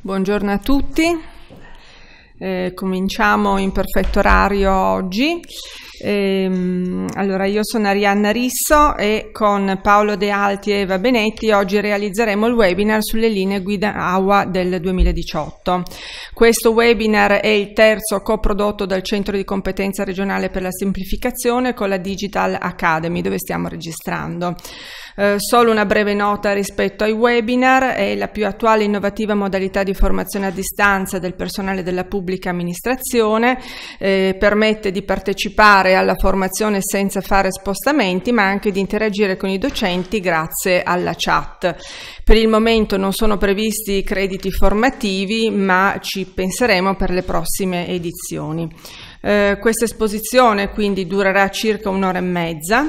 Buongiorno a tutti, cominciamo in perfetto orario oggi. Allora, io sono Arianna Risso e con Paolo De Alti e Eva Benetti oggi realizzeremo il webinar sulle linee guida AUA del 2018. Questo webinar è il terzo coprodotto dal Centro di Competenza Regionale per la Semplificazione con la Digital Academy, dove stiamo registrando. Solo una breve nota rispetto ai webinar: è la più attuale e innovativa modalità di formazione a distanza del personale della pubblica amministrazione, permette di partecipare alla formazione senza fare spostamenti, ma anche di interagire con i docenti grazie alla chat. Per il momento non sono previsti crediti formativi, ma ci penseremo per le prossime edizioni. Questa esposizione quindi durerà circa un'ora e mezza.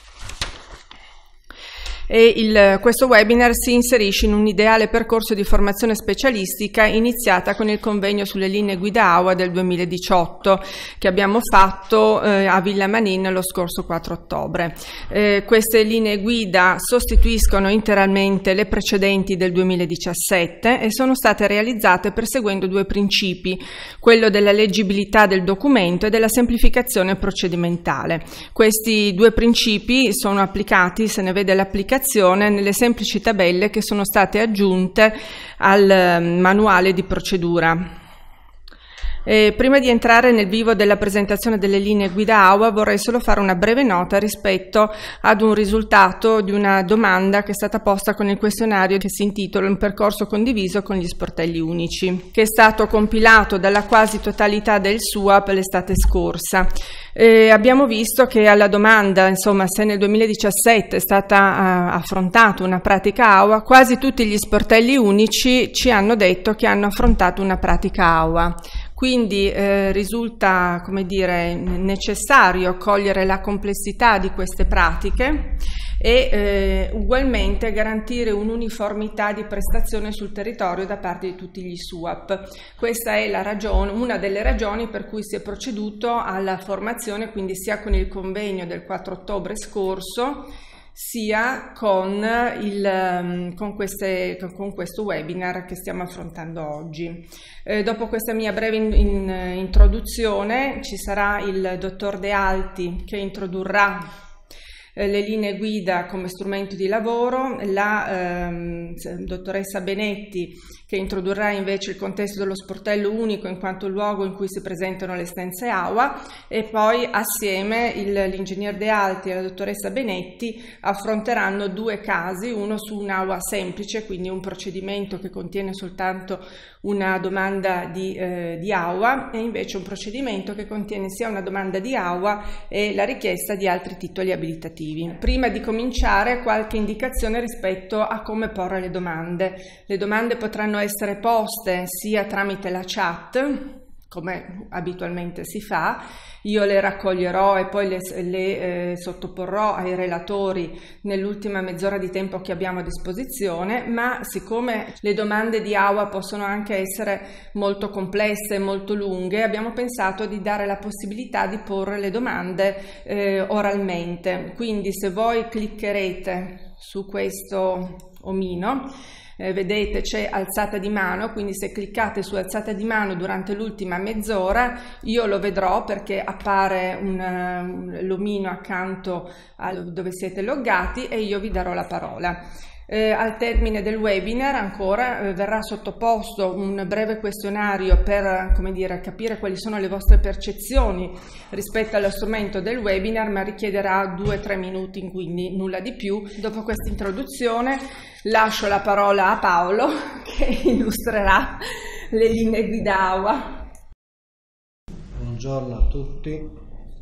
Questo webinar si inserisce in un ideale percorso di formazione specialistica iniziata con il convegno sulle linee guida AUA del 2018 che abbiamo fatto a Villa Manin lo scorso 4 ottobre. Queste linee guida sostituiscono interamente le precedenti del 2017 e sono state realizzate perseguendo due principi: quello della leggibilità del documento e della semplificazione procedimentale. Questi due principi sono applicati, se ne vede l'applicazione, nelle semplici tabelle che sono state aggiunte al manuale di procedura. Prima di entrare nel vivo della presentazione delle linee guida AUA vorrei solo fare una breve nota rispetto ad un risultato di una domanda che è stata posta con il questionario che si intitola "Un percorso condiviso con gli sportelli unici", che è stato compilato dalla quasi totalità del SUAP l'estate scorsa. Abbiamo visto che alla domanda, insomma, se nel 2017 è stata affrontata una pratica AUA, quasi tutti gli sportelli unici ci hanno detto che hanno affrontato una pratica AUA. Quindi risulta, come dire, necessario cogliere la complessità di queste pratiche e ugualmente garantire un'uniformità di prestazione sul territorio da parte di tutti gli SUAP. Questa è la ragione, una delle ragioni per cui si è proceduto alla formazione, quindi sia con il convegno del 4 ottobre scorso, sia con questo webinar che stiamo affrontando oggi. Dopo questa mia breve introduzione ci sarà il dottor De Alti che introdurrà le linee guida come strumento di lavoro, la dottoressa Benetti che introdurrà invece il contesto dello sportello unico in quanto luogo in cui si presentano le stanze AUA, e poi assieme l'ingegner De Alti e la dottoressa Benetti affronteranno due casi, uno su un'AUA semplice, quindi un procedimento che contiene soltanto una domanda di AUA, e invece un procedimento che contiene sia una domanda di AUA e la richiesta di altri titoli abilitativi. Prima di cominciare, qualche indicazione rispetto a come porre le domande. Le domande potranno essere poste sia tramite la chat, come abitualmente si fa. Io le raccoglierò e poi le sottoporrò ai relatori nell'ultima mezz'ora di tempo che abbiamo a disposizione, ma siccome le domande di AUA possono anche essere molto complesse e molto lunghe, abbiamo pensato di dare la possibilità di porre le domande oralmente. Quindi se voi cliccherete su questo omino, vedete c'è alzata di mano, quindi se cliccate su alzata di mano durante l'ultima mezz'ora io lo vedrò perché appare l'omino accanto a dove siete loggati e io vi darò la parola. Al termine del webinar ancora verrà sottoposto un breve questionario per, come dire, capire quali sono le vostre percezioni rispetto allo strumento del webinar, ma richiederà 2-3 minuti, quindi nulla di più. Dopo questa introduzione lascio la parola a Paolo che illustrerà le linee guida AUA. Buongiorno a tutti.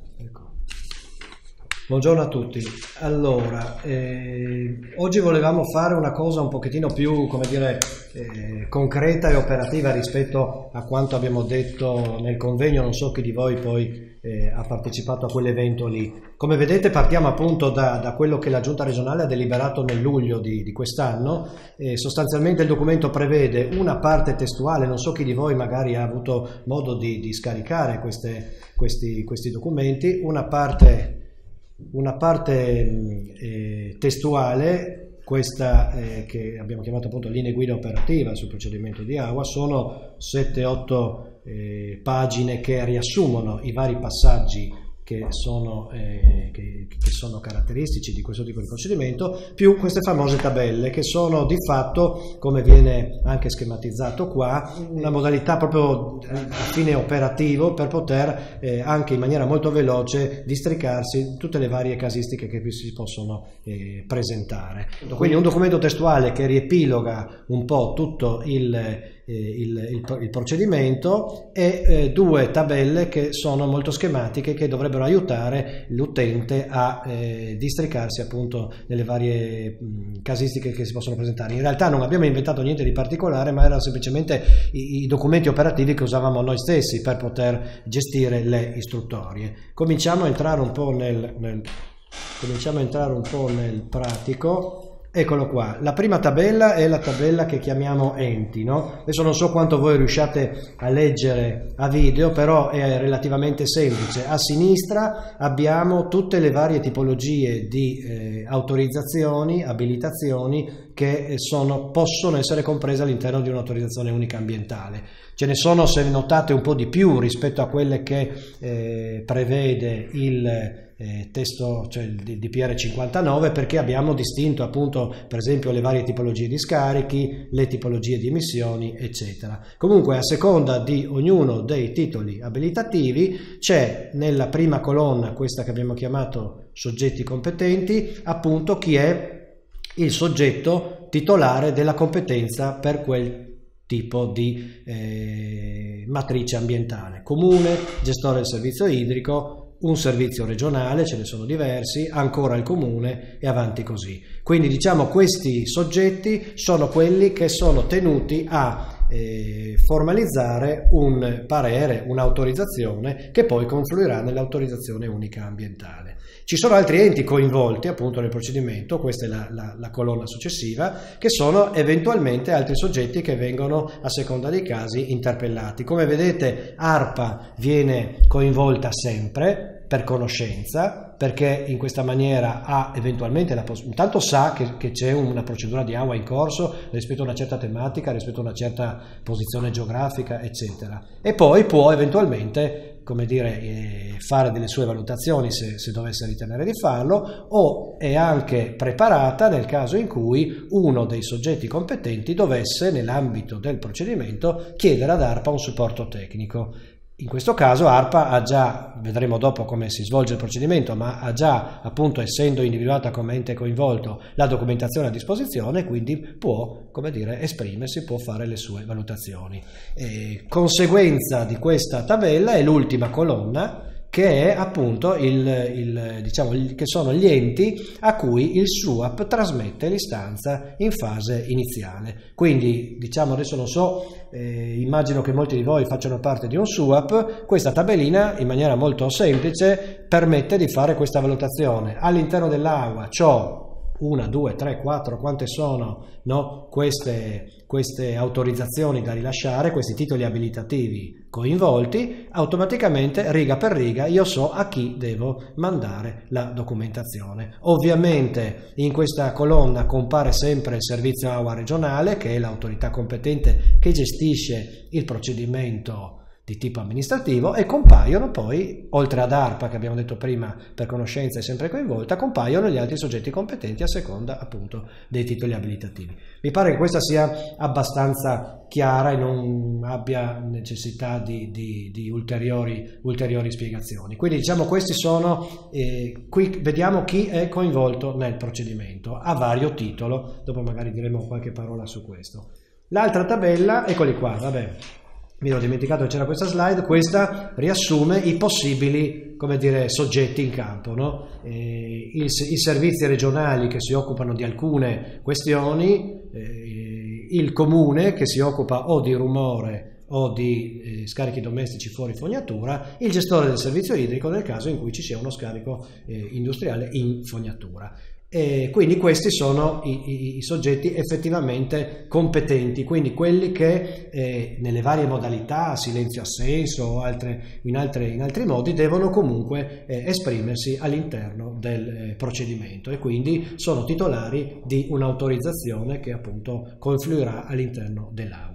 Buongiorno a tutti. Allora, oggi volevamo fare una cosa un pochettino più, come dire, concreta e operativa rispetto a quanto abbiamo detto nel convegno. Non so chi di voi poi ha partecipato a quell'evento lì. Come vedete partiamo appunto da quello che la Giunta regionale ha deliberato nel luglio di quest'anno. Sostanzialmente il documento prevede una parte testuale, non so chi di voi magari ha avuto modo di scaricare questi documenti, una parte testuale questa che abbiamo chiamato appunto linee guida operativa sul procedimento di AUA, sono 7-8 pagine che riassumono i vari passaggi che sono caratteristici di questo tipo di procedimento, più queste famose tabelle che sono di fatto, come viene anche schematizzato qua, una modalità proprio a fine operativo per poter anche in maniera molto veloce districarsi tutte le varie casistiche che si possono presentare. Quindi un documento testuale che riepiloga un po' tutto il procedimento e 2 tabelle che sono molto schematiche, che dovrebbero aiutare l'utente a districarsi appunto nelle varie casistiche che si possono presentare. In realtà non abbiamo inventato niente di particolare, ma erano semplicemente i documenti operativi che usavamo noi stessi per poter gestire le istruttorie. Cominciamo a entrare un po' nel pratico. Eccolo qua, la prima tabella è la tabella che chiamiamo enti, no? Adesso non so quanto voi riusciate a leggere a video, però è relativamente semplice. A sinistra abbiamo tutte le varie tipologie di autorizzazioni, abilitazioni che possono essere comprese all'interno di un'autorizzazione unica ambientale. Ce ne sono, se notate, un po' di più rispetto a quelle che prevede il testo, cioè il DPR 59, perché abbiamo distinto appunto per esempio le varie tipologie di scarichi, le tipologie di emissioni, eccetera. Comunque, a seconda di ognuno dei titoli abilitativi c'è nella prima colonna, questa che abbiamo chiamato soggetti competenti, appunto chi è il soggetto titolare della competenza per quel tipo di matrice ambientale: comune, gestore del servizio idrico, un servizio regionale, ce ne sono diversi, ancora il comune e avanti così. Quindi diciamo questi soggetti sono quelli che sono tenuti a formalizzare un parere, un'autorizzazione che poi confluirà nell'autorizzazione unica ambientale. Ci sono altri enti coinvolti appunto nel procedimento, questa è la colonna successiva, che sono eventualmente altri soggetti che vengono a seconda dei casi interpellati. Come vedete, ARPA viene coinvolta sempre per conoscenza, perché in questa maniera ha eventualmente intanto sa che c'è una procedura di AUA in corso rispetto a una certa tematica, rispetto a una certa posizione geografica, eccetera, e poi può eventualmente, come dire, fare delle sue valutazioni se dovesse ritenere di farlo, o è anche preparata nel caso in cui uno dei soggetti competenti dovesse, nell'ambito del procedimento, chiedere ad ARPA un supporto tecnico. In questo caso ARPA ha già, vedremo dopo come si svolge il procedimento, ma ha già, appunto, essendo individuata come ente coinvolto, la documentazione a disposizione, quindi può, come dire, esprimersi, può fare le sue valutazioni. Conseguenza di questa tabella è l'ultima colonna, che è appunto che sono gli enti a cui il SUAP trasmette l'istanza in fase iniziale. Quindi, diciamo, adesso non so, immagino che molti di voi facciano parte di un SUAP. Questa tabellina, in maniera molto semplice, permette di fare questa valutazione. All'interno dell'AUA c'ho 1, 2, 3, 4, quante sono, no, queste autorizzazioni da rilasciare, questi titoli abilitativi coinvolti, automaticamente riga per riga io so a chi devo mandare la documentazione. Ovviamente in questa colonna compare sempre il servizio AUA regionale, che è l'autorità competente che gestisce il procedimento di tipo amministrativo, e compaiono poi, oltre ad ARPA che abbiamo detto prima per conoscenza è sempre coinvolta, compaiono gli altri soggetti competenti a seconda appunto dei titoli abilitativi. Mi pare che questa sia abbastanza chiara e non abbia necessità di ulteriori spiegazioni. Quindi diciamo questi sono, qui vediamo chi è coinvolto nel procedimento a vario titolo, dopo magari diremo qualche parola su questo. L'altra tabella, eccoli qua, vabbè. Mi ero dimenticato che c'era questa slide. Questa riassume i possibili, come dire, soggetti in campo, no? I servizi regionali che si occupano di alcune questioni, il comune che si occupa o di rumore o di scarichi domestici fuori fognatura, il gestore del servizio idrico nel caso in cui ci sia uno scarico industriale in fognatura. E quindi questi sono i soggetti effettivamente competenti, quindi quelli che nelle varie modalità, silenzio assenso o in altri modi, devono comunque esprimersi all'interno del procedimento e quindi sono titolari di un'autorizzazione che appunto confluirà all'interno dell'AUA.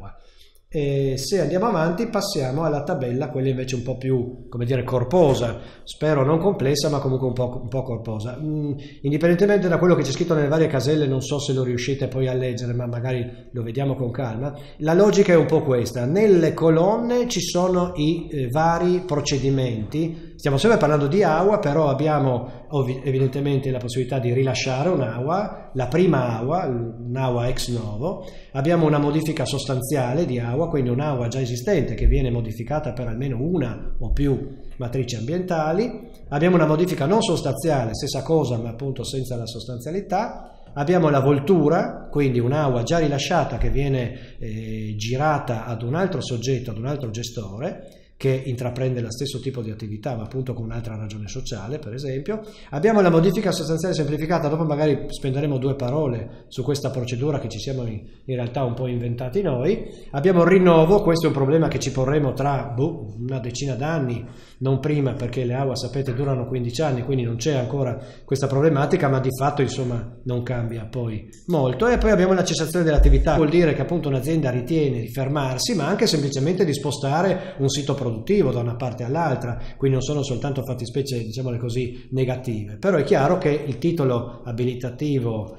E se andiamo avanti passiamo alla tabella, quella invece un po' più, come dire, corposa, spero non complessa ma comunque un po' corposa. Indipendentemente da quello che c'è scritto nelle varie caselle, non so se lo riuscite poi a leggere, ma magari lo vediamo con calma. La logica è un po' questa: nelle colonne ci sono i vari procedimenti. Stiamo sempre parlando di AUA, però abbiamo evidentemente la possibilità di rilasciare un'AUA, la prima AUA, un'AUA ex novo, abbiamo una modifica sostanziale di AUA, quindi un'AUA già esistente che viene modificata per almeno una o più matrici ambientali, abbiamo una modifica non sostanziale, stessa cosa ma appunto senza la sostanzialità, abbiamo la voltura, quindi un'AUA già rilasciata che viene girata ad un altro soggetto, ad un altro gestore, che intraprende lo stesso tipo di attività ma appunto con un'altra ragione sociale, per esempio. Abbiamo la modifica sostanziale semplificata, dopo magari spenderemo 2 parole su questa procedura che ci siamo in realtà un po' inventati noi. Abbiamo il rinnovo, questo è un problema che ci porremo tra una decina d'anni, non prima, perché le AUA sapete durano 15 anni, quindi non c'è ancora questa problematica, ma di fatto insomma non cambia poi molto. E poi abbiamo la cessazione dell'attività, vuol dire che appunto un'azienda ritiene di fermarsi, ma anche semplicemente di spostare un sito produttivo da una parte all'altra, quindi non sono soltanto fattispecie, diciamole così, negative. Però è chiaro che il titolo abilitativo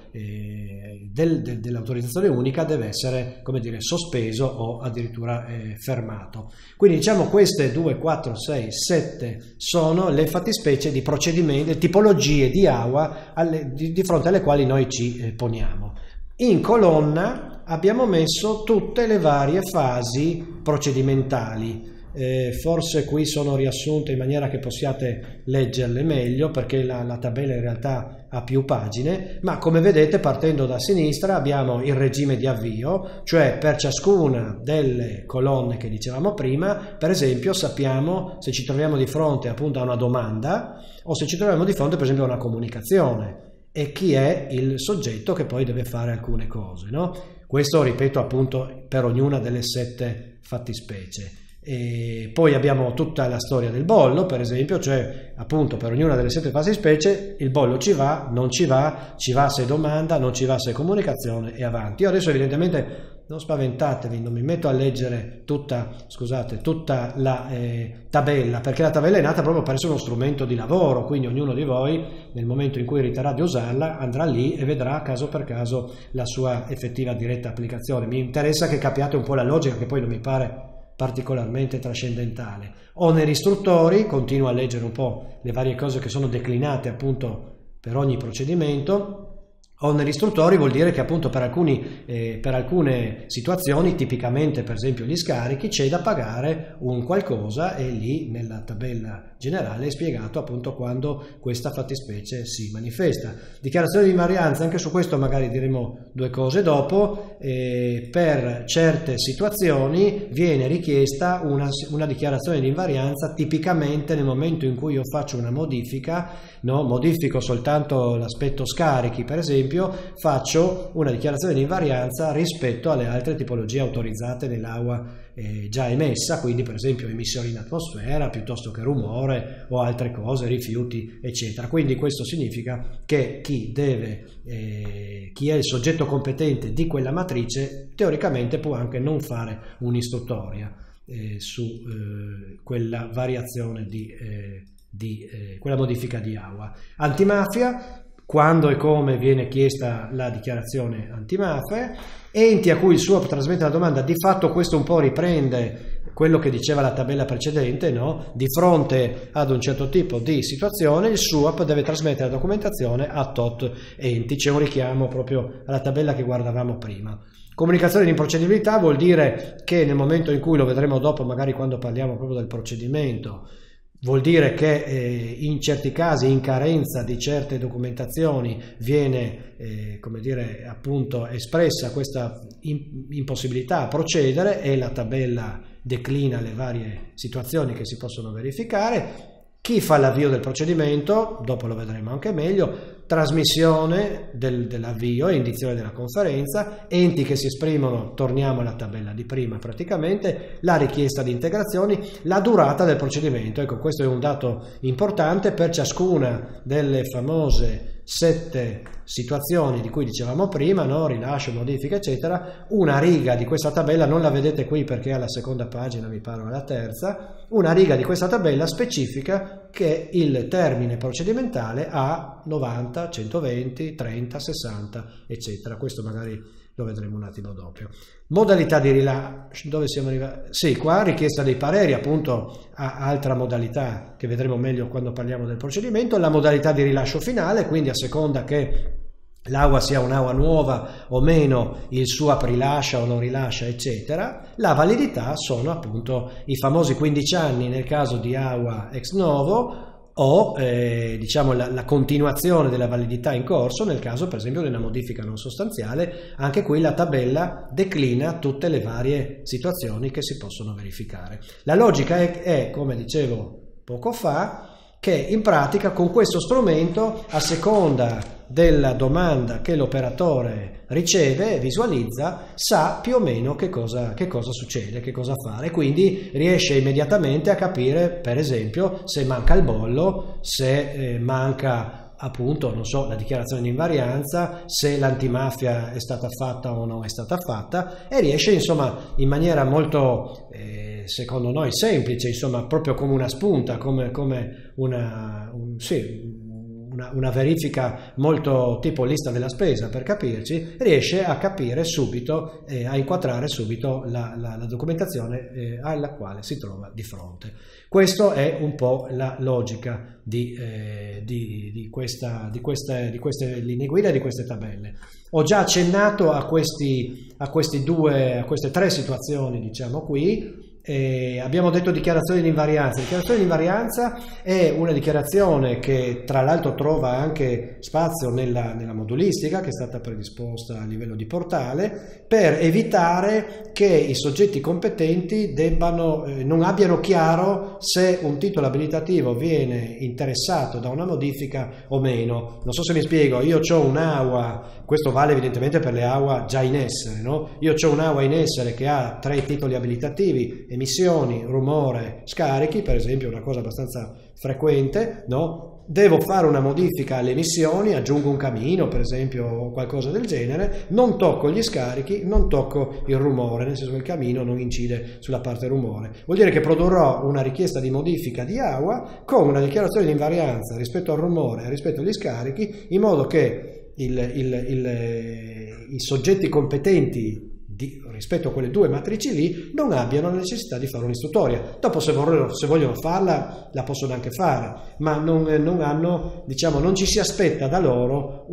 dell'autorizzazione unica deve essere, come dire, sospeso o addirittura fermato. Quindi diciamo queste 2, 4, 6, 7 sono le fattispecie di procedimenti, tipologie di AUA di fronte alle quali noi ci poniamo. In colonna abbiamo messo tutte le varie fasi procedimentali. Forse qui sono riassunte in maniera che possiate leggerle meglio, perché la tabella in realtà ha più pagine, ma come vedete, partendo da sinistra abbiamo il regime di avvio, cioè per ciascuna delle colonne che dicevamo prima, per esempio sappiamo se ci troviamo di fronte appunto a una domanda o se ci troviamo di fronte per esempio a una comunicazione e chi è il soggetto che poi deve fare alcune cose, no? Questo, ripeto, appunto per ognuna delle 7 fattispecie. E poi abbiamo tutta la storia del bollo, per esempio, cioè appunto per ognuna delle 7 fattispecie il bollo ci va, non ci va se domanda, non ci va se comunicazione e avanti. Io adesso evidentemente non spaventatevi, non mi metto a leggere tutta la tabella, perché la tabella è nata proprio per essere uno strumento di lavoro, quindi ognuno di voi nel momento in cui riterrà di usarla andrà lì e vedrà caso per caso la sua effettiva diretta applicazione. Mi interessa che capiate un po' la logica, che poi non mi pare particolarmente trascendentale. Oneri istruttori, continuo a leggere un po' le varie cose che sono declinate appunto per ogni procedimento. Oneri istruttori vuol dire che appunto per alcune situazioni, tipicamente per esempio gli scarichi, c'è da pagare un qualcosa e lì nella tabella generale è spiegato appunto quando questa fattispecie si manifesta. Dichiarazione di invarianza, anche su questo magari diremo 2 cose dopo. Per certe situazioni viene richiesta una dichiarazione di invarianza, tipicamente nel momento in cui io faccio una modifica, no? Modifico soltanto l'aspetto scarichi per esempio, faccio una dichiarazione di invarianza rispetto alle altre tipologie autorizzate nell'AUA già emessa, quindi per esempio emissioni in atmosfera piuttosto che rumore o altre cose, rifiuti eccetera. Quindi questo significa che chi è il soggetto competente di quella matrice teoricamente può anche non fare un'istruttoria su quella variazione di quella modifica di AUA. Antimafia: quando e come viene chiesta la dichiarazione antimafia. Enti a cui il SUAP trasmette la domanda, di fatto questo un po' riprende quello che diceva la tabella precedente, no? Di fronte ad un certo tipo di situazione il SUAP deve trasmettere la documentazione a tot enti, c'è un richiamo proprio alla tabella che guardavamo prima. Comunicazione di improcedibilità vuol dire che nel momento in cui, lo vedremo dopo magari quando parliamo proprio del procedimento, vuol dire che in certi casi, in carenza di certe documentazioni, viene come dire appunto espressa questa impossibilità a procedere e la tabella declina le varie situazioni che si possono verificare. chi fa l'avvio del procedimento, dopo lo vedremo anche meglio, trasmissione dell'avvio e indizione della conferenza, enti che si esprimono, torniamo alla tabella di prima praticamente, la richiesta di integrazioni, la durata del procedimento. Ecco, questo è un dato importante per ciascuna delle famose 7 situazioni di cui dicevamo prima, no? Rilascio, modifica eccetera. Una riga di questa tabella, non la vedete qui perché è alla seconda pagina, mi pare alla terza, una riga di questa tabella specifica che il termine procedimentale ha 90, 120, 30, 60 eccetera. Questo magari lo vedremo un attimo dopo. Modalità di rilascio, dove siamo arrivati? Sì, qua richiesta dei pareri, appunto, a altra modalità che vedremo meglio quando parliamo del procedimento. La modalità di rilascio finale, quindi a seconda che l'AUA sia un'AUA nuova o meno, il SUAP rilascia o non rilascia eccetera. La validità sono appunto i famosi 15 anni nel caso di AUA ex novo, o diciamo la continuazione della validità in corso nel caso per esempio di una modifica non sostanziale. Anche qui la tabella declina tutte le varie situazioni che si possono verificare. La logica è come dicevo poco fa, che in pratica con questo strumento, a seconda della domanda che l'operatore riceve e visualizza, sa più o meno che cosa succede, che cosa fare, quindi riesce immediatamente a capire per esempio se manca il bollo, se manca appunto, non so, la dichiarazione di invarianza, se l'antimafia è stata fatta o non è stata fatta, e riesce insomma in maniera molto secondo noi semplice, insomma proprio come una spunta, come una verifica molto tipo lista della spesa per capirci, riesce a capire subito, a inquadrare subito la documentazione alla quale si trova di fronte. Questa è un po' la logica di queste linee guida e di queste tabelle. Ho già accennato a queste 3 situazioni, diciamo qui. Abbiamo detto dichiarazione di invarianza. Dichiarazione di invarianza è una dichiarazione che tra l'altro trova anche spazio nella modulistica che è stata predisposta a livello di portale, per evitare che i soggetti competenti non abbiano chiaro se un titolo abilitativo viene interessato da una modifica o meno. Non so se mi spiego. Io ho un'AUA, questo vale evidentemente per le AUA già in essere, no? Io ho un'AUA in essere che ha 3 titoli abilitativi: emissioni, rumore, scarichi, per esempio, una cosa abbastanza frequente, no? Devo fare una modifica alle emissioni, aggiungo un camino, per esempio, o qualcosa del genere, non tocco gli scarichi, non tocco il rumore, nel senso che il camino non incide sulla parte rumore. Vuol dire che produrrò una richiesta di modifica di AUA con una dichiarazione di invarianza rispetto al rumore e rispetto agli scarichi, in modo che i soggetti competenti rispetto a quelle 2 matrici lì non abbiano la necessità di fare un'istruttoria. Dopo se vogliono farla la possono anche fare, ma non hanno, diciamo, non ci si aspetta da loro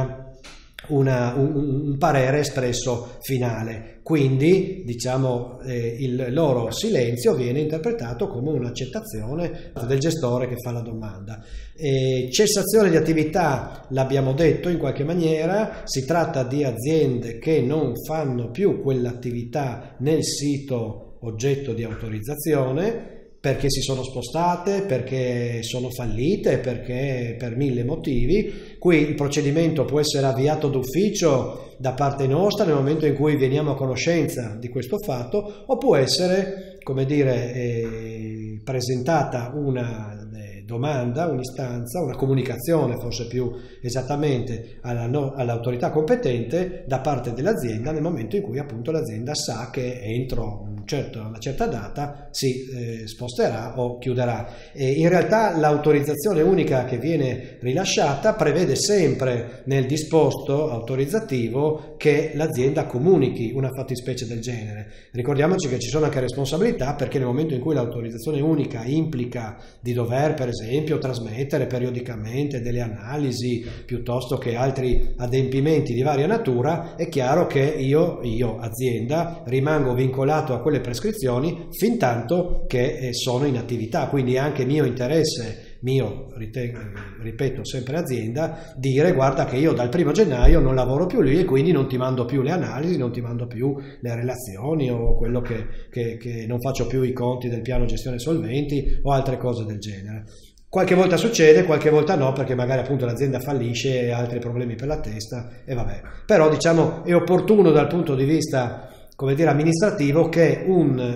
un parere espresso finale. Quindi diciamo il loro silenzio viene interpretato come un'accettazione del gestore che fa la domanda. Cessazione di attività, l'abbiamo detto in qualche maniera, si tratta di aziende che non fanno più quell'attività nel sito oggetto di autorizzazione, perché si sono spostate, perché sono fallite, perché per 1000 motivi. Qui il procedimento può essere avviato d'ufficio da parte nostra nel momento in cui veniamo a conoscenza di questo fatto, o può essere, come dire, presentata una domanda, un'istanza, una comunicazione forse più esattamente all'autorità competente da parte dell'azienda nel momento in cui appunto l'azienda sa che entro una certa data si sposterà o chiuderà. In realtà l'autorizzazione unica che viene rilasciata prevede sempre nel disposto autorizzativo che l'azienda comunichi una fattispecie del genere. Ricordiamoci che ci sono anche responsabilità, perché nel momento in cui l'autorizzazione unica implica di dover per esempio trasmettere periodicamente delle analisi piuttosto che altri adempimenti di varia natura, è chiaro che io azienda rimango vincolato a quelle prescrizioni fin tanto che sono in attività. Quindi è anche mio interesse, ripeto sempre azienda, dire guarda che io dal 1° gennaio non lavoro più lì e quindi non ti mando più le analisi, non ti mando più le relazioni o quello che non faccio più i conti del piano gestione solventi o altre cose del genere. Qualche volta succede, qualche volta no, perché magari appunto l'azienda fallisce e ha altri problemi per la testa e vabbè. Però diciamo è opportuno dal punto di vista, come dire, amministrativo, che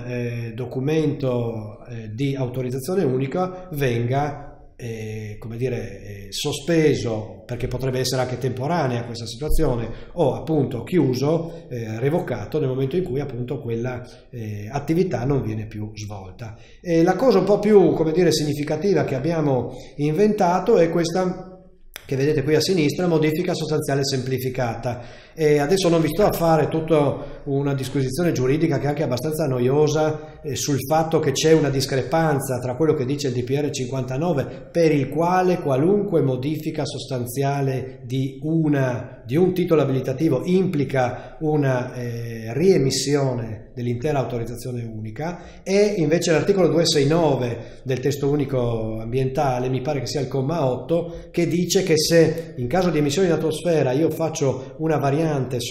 un documento di autorizzazione unica venga come dire, sospeso, perché potrebbe essere anche temporanea questa situazione, o appunto chiuso, revocato nel momento in cui appunto quella attività non viene più svolta. E la cosa un po' più, come dire, significativa che abbiamo inventato è questa che vedete qui a sinistra, modifica sostanziale semplificata. E adesso non vi sto a fare tutta una disquisizione giuridica che è anche abbastanza noiosa sul fatto che c'è una discrepanza tra quello che dice il DPR 59, per il quale qualunque modifica sostanziale di un titolo abilitativo implica una riemissione dell'intera autorizzazione unica, e invece l'articolo 269 del testo unico ambientale, mi pare che sia il comma 8, che dice che se in caso di emissione in atmosfera io faccio una variante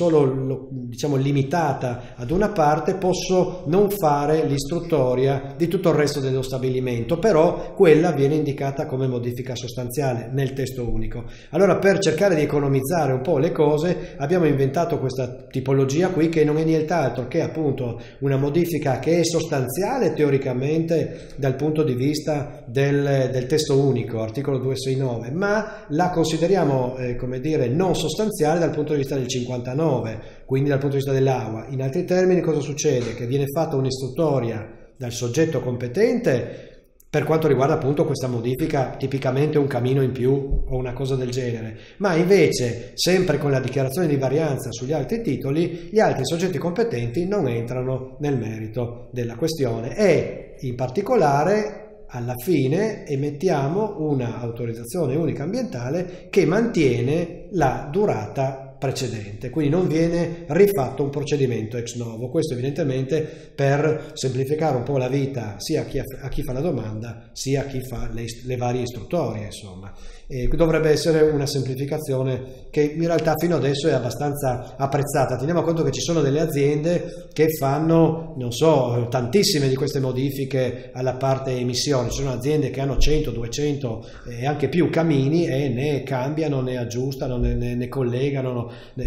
solo diciamo limitata ad una parte, posso non fare l'istruttoria di tutto il resto dello stabilimento, però quella viene indicata come modifica sostanziale nel testo unico. Allora, per cercare di economizzare un po' le cose, abbiamo inventato questa tipologia qui, che non è nient'altro che appunto una modifica che è sostanziale teoricamente dal punto di vista del testo unico, articolo 269, ma la consideriamo come dire non sostanziale dal punto di vista del 59, quindi dal punto di vista dell'AUA. In altri termini, cosa succede? Che viene fatta un'istruttoria dal soggetto competente per quanto riguarda appunto questa modifica, tipicamente un camino in più o una cosa del genere, ma invece sempre con la dichiarazione di varianza sugli altri titoli, gli altri soggetti competenti non entrano nel merito della questione, e in particolare alla fine emettiamo una autorizzazione unica ambientale che mantiene la durata precedente, quindi non viene rifatto un procedimento ex novo. Questo evidentemente per semplificare un po' la vita sia a chi fa la domanda sia a chi fa le varie istruttorie, insomma. E dovrebbe essere una semplificazione che in realtà fino adesso è abbastanza apprezzata. Teniamo conto che ci sono delle aziende che fanno, non so, tantissime di queste modifiche alla parte emissioni. Ci sono aziende che hanno 100, 200 e anche più camini e ne cambiano, ne aggiustano, ne collegano,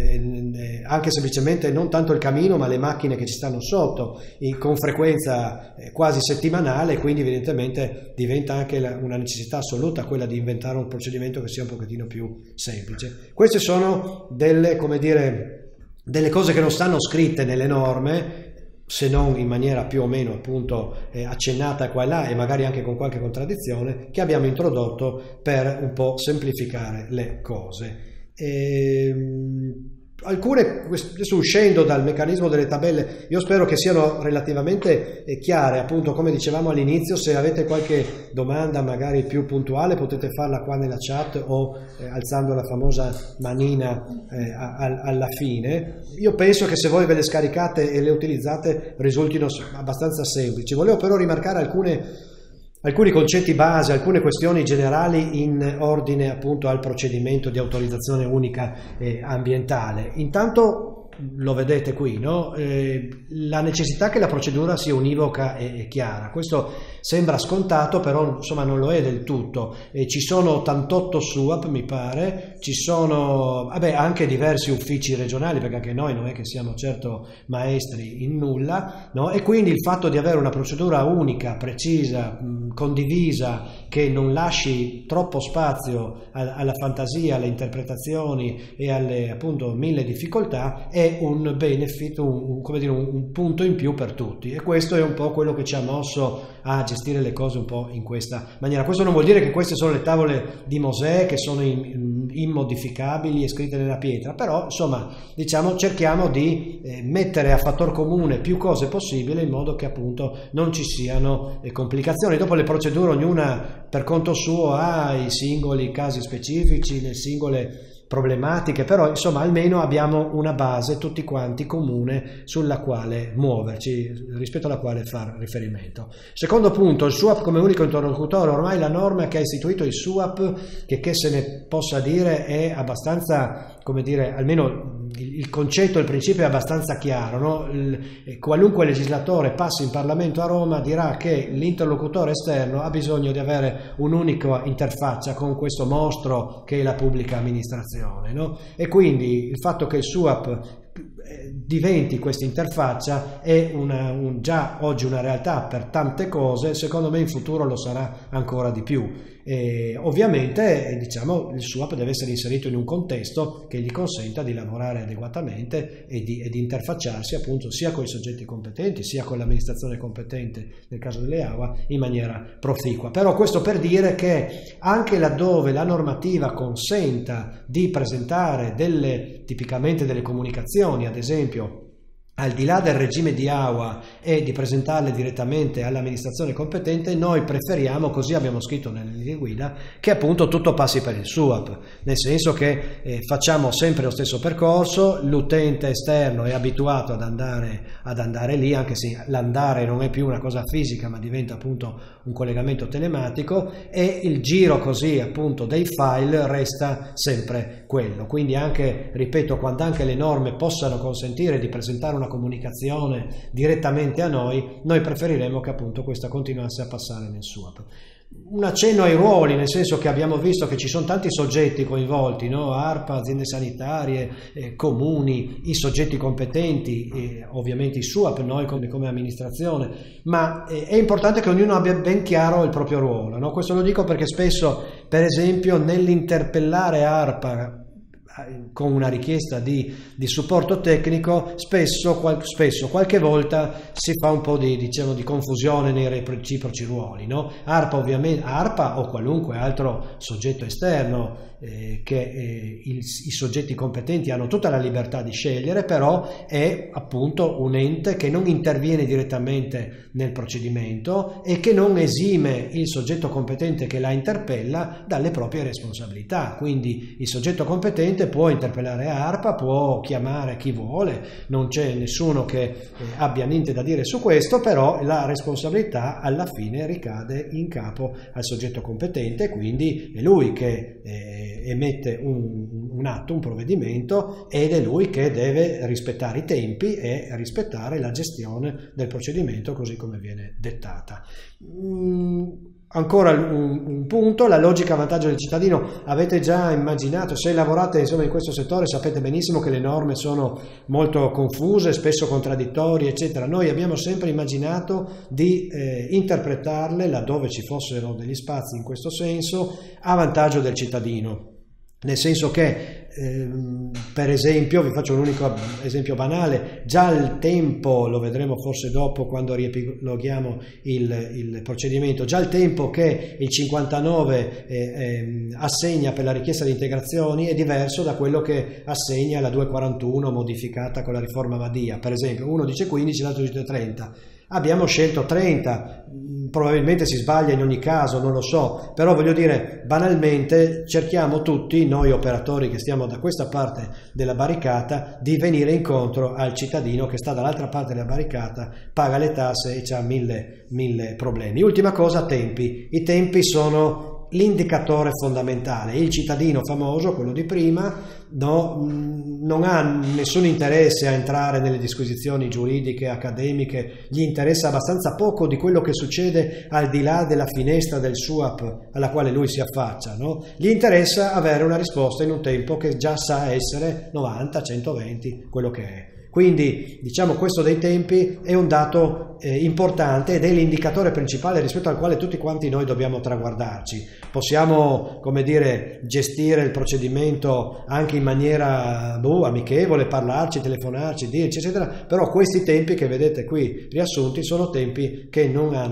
anche semplicemente non tanto il camino ma le macchine che ci stanno sotto, con frequenza quasi settimanale, quindi evidentemente diventa anche una necessità assoluta quella di inventare un procedimento che sia un pochettino più semplice. Queste sono delle, come dire, delle cose che non stanno scritte nelle norme, se non in maniera più o meno appunto accennata qua e là, e magari anche con qualche contraddizione, che abbiamo introdotto per un po' semplificare le cose. Alcune, adesso uscendo dal meccanismo delle tabelle, io spero che siano relativamente chiare, appunto come dicevamo all'inizio. Se avete qualche domanda magari più puntuale potete farla qua nella chat o alzando la famosa manina alla fine. Io penso che se voi ve le scaricate e le utilizzate risultino abbastanza semplici. Volevo però rimarcare alcuni concetti base, alcune questioni generali in ordine appunto al procedimento di autorizzazione unica ambientale. Intanto lo vedete qui, no? La necessità che la procedura sia univoca e chiara. Questo sembra scontato, però insomma non lo è del tutto. Ci sono 88 SUAP, mi pare, ci sono anche diversi uffici regionali, perché anche noi non è che siamo certo maestri in nulla, no? E quindi il fatto di avere una procedura unica, precisa, condivisa, che non lasci troppo spazio alla fantasia, alle interpretazioni e alle appunto mille difficoltà è un benefit, un punto in più per tutti, e questo è un po' quello che ci ha mosso a gestire le cose un po' in questa maniera. Questo non vuol dire che queste sono le tavole di Mosè che sono immodificabili e scritte nella pietra, però insomma diciamo cerchiamo di mettere a fattor comune più cose possibile in modo che appunto non ci siano complicazioni. Dopo le procedure ognuna per conto suo ha i singoli casi specifici, le singole problematiche, però insomma almeno abbiamo una base tutti quanti comune sulla quale muoverci, rispetto alla quale far riferimento. Secondo punto, il SUAP come unico interlocutore. Ormai la norma che ha istituito il SUAP, che se ne possa dire, è abbastanza, come dire, almeno il concetto, il principio è abbastanza chiaro, no? Qualunque legislatore passi in Parlamento a Roma dirà che l'interlocutore esterno ha bisogno di avere un'unica interfaccia con questo mostro che è la pubblica amministrazione, no? E quindi il fatto che il SUAP diventi questa interfaccia è già oggi una realtà per tante cose, secondo me in futuro lo sarà ancora di più. Ovviamente diciamo, il SUAP deve essere inserito in un contesto che gli consenta di lavorare adeguatamente e di interfacciarsi appunto sia con i soggetti competenti sia con l'amministrazione competente nel caso delle AUA in maniera proficua. Però questo per dire che anche laddove la normativa consenta di presentare tipicamente delle comunicazioni, ad esempio al di là del regime di AUA e di presentarle direttamente all'amministrazione competente, noi preferiamo, così abbiamo scritto nelle linee guida, che appunto tutto passi per il SUAP, nel senso che facciamo sempre lo stesso percorso, l'utente esterno è abituato ad andare lì, anche se l'andare non è più una cosa fisica ma diventa appunto un collegamento telematico, e il giro così appunto dei file resta sempre quello. Quindi anche, ripeto, quando anche le norme possano consentire di presentare una comunicazione direttamente a noi preferiremo che appunto questa continuasse a passare nel SUAP. Un accenno ai ruoli, nel senso che abbiamo visto che ci sono tanti soggetti coinvolti, no? ARPA, aziende sanitarie, comuni, i soggetti competenti, ovviamente i SUAP, noi come amministrazione, ma è importante che ognuno abbia ben chiaro il proprio ruolo, no? Questo lo dico perché spesso, per esempio, nell'interpellare ARPA con una richiesta di supporto tecnico, spesso qualche volta si fa un po' di confusione nei reciproci ruoli, no? ARPA o qualunque altro soggetto esterno i soggetti competenti hanno tutta la libertà di scegliere, però è appunto un ente che non interviene direttamente nel procedimento e che non esime il soggetto competente che la interpella dalle proprie responsabilità. Quindi il soggetto competente può interpellare ARPA, può chiamare chi vuole, non c'è nessuno che abbia niente da dire su questo, però la responsabilità alla fine ricade in capo al soggetto competente, quindi è lui che emette un atto, un provvedimento, ed è lui che deve rispettare i tempi e rispettare la gestione del procedimento così come viene dettata. Ancora un punto, la logica a vantaggio del cittadino. Avete già immaginato, se lavorate insomma in questo settore sapete benissimo che le norme sono molto confuse, spesso contraddittorie eccetera. Noi abbiamo sempre immaginato di interpretarle, laddove ci fossero degli spazi in questo senso, a vantaggio del cittadino. Nel senso che, per esempio, vi faccio un unico esempio banale, già il tempo, lo vedremo forse dopo quando riepiloghiamo il procedimento, già il tempo che il 59 assegna per la richiesta di integrazioni è diverso da quello che assegna la 241 modificata con la riforma Madia. Per esempio, uno dice 15, l'altro dice 30. Abbiamo scelto 30, probabilmente si sbaglia in ogni caso, non lo so, però voglio dire, banalmente cerchiamo tutti, noi operatori che stiamo da questa parte della barricata, di venire incontro al cittadino che sta dall'altra parte della barricata, paga le tasse e ha mille problemi. Ultima cosa, tempi. I tempi sono l'indicatore fondamentale. Il cittadino famoso, quello di prima, non ha nessun interesse a entrare nelle disquisizioni giuridiche, accademiche, gli interessa abbastanza poco di quello che succede al di là della finestra del SUAP alla quale lui si affaccia, no? Gli interessa avere una risposta in un tempo che già sa essere 90, 120, quello che è. Quindi diciamo questo dei tempi è un dato importante ed è l'indicatore principale rispetto al quale tutti quanti noi dobbiamo traguardarci. Possiamo, come dire, gestire il procedimento anche in maniera amichevole, parlarci, telefonarci, dirci eccetera, però questi tempi che vedete qui riassunti sono tempi che non hanno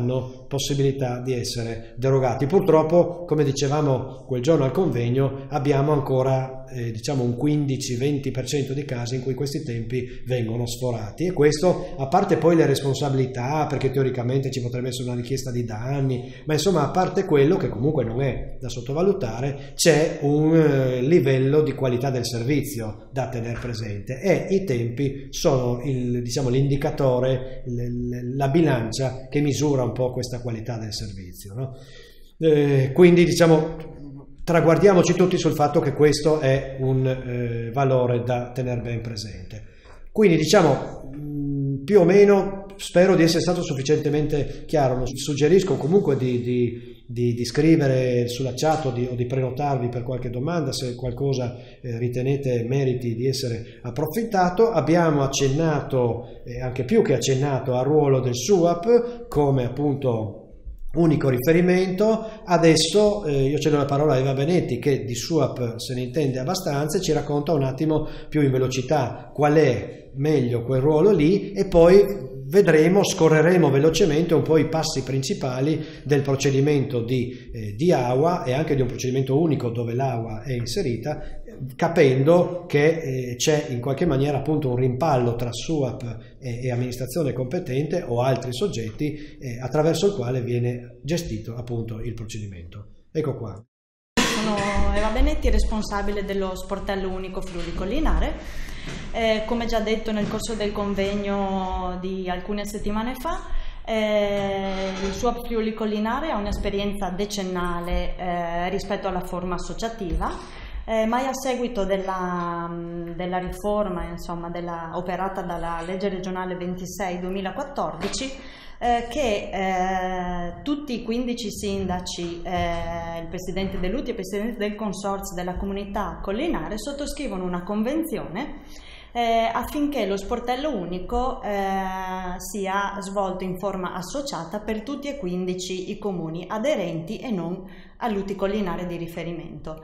possibilità di essere derogati. Purtroppo, come dicevamo quel giorno al convegno, abbiamo ancora diciamo un 15-20% di casi in cui questi tempi vengono sforati, e questo, a parte poi le responsabilità, perché teoricamente ci potrebbe essere una richiesta di danni, ma insomma, a parte quello, che comunque non è da sottovalutare, c'è un livello di qualità del servizio da tenere presente, e i tempi sono l'indicatore, la bilancia che misura un po' questa qualità del servizio, no? Quindi diciamo, traguardiamoci tutti sul fatto che questo è un valore da tenere ben presente. Quindi diciamo, più o meno, spero di essere stato sufficientemente chiaro. Suggerisco comunque di scrivere sulla chat o di prenotarvi per qualche domanda se qualcosa ritenete meriti di essere approfittato. Abbiamo accennato, anche più che accennato, al ruolo del SUAP come appunto unico riferimento. Adesso io cedo la parola a Eva Benetti, che di SUAP se ne intende abbastanza e ci racconta un attimo più in velocità qual è meglio quel ruolo lì, e poi scorreremo velocemente un po' i passi principali del procedimento di AUA, e anche di un procedimento unico dove l'AUA è inserita, capendo che c'è in qualche maniera appunto un rimpallo tra SUAP e amministrazione competente o altri soggetti attraverso il quale viene gestito appunto il procedimento. Ecco qua. Sono Eva Benetti, responsabile dello sportello unico Friuli Collinare. Come già detto nel corso del convegno di alcune settimane fa, il SUAP Friuli Collinare ha un'esperienza decennale rispetto alla forma associativa, ma a seguito della riforma operata dalla legge regionale 26/2014, che tutti i 15 sindaci, il presidente dell'UTI e il presidente del consorzio della comunità collinare sottoscrivono una convenzione affinché lo sportello unico sia svolto in forma associata per tutti e 15 i comuni aderenti e non all'UTI collinare di riferimento.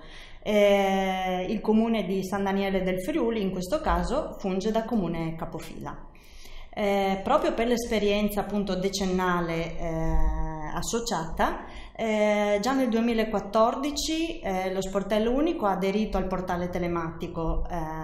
Il comune di San Daniele del Friuli in questo caso funge da comune capofila. Proprio per l'esperienza appunto decennale associata, già nel 2014 lo sportello unico ha aderito al portale telematico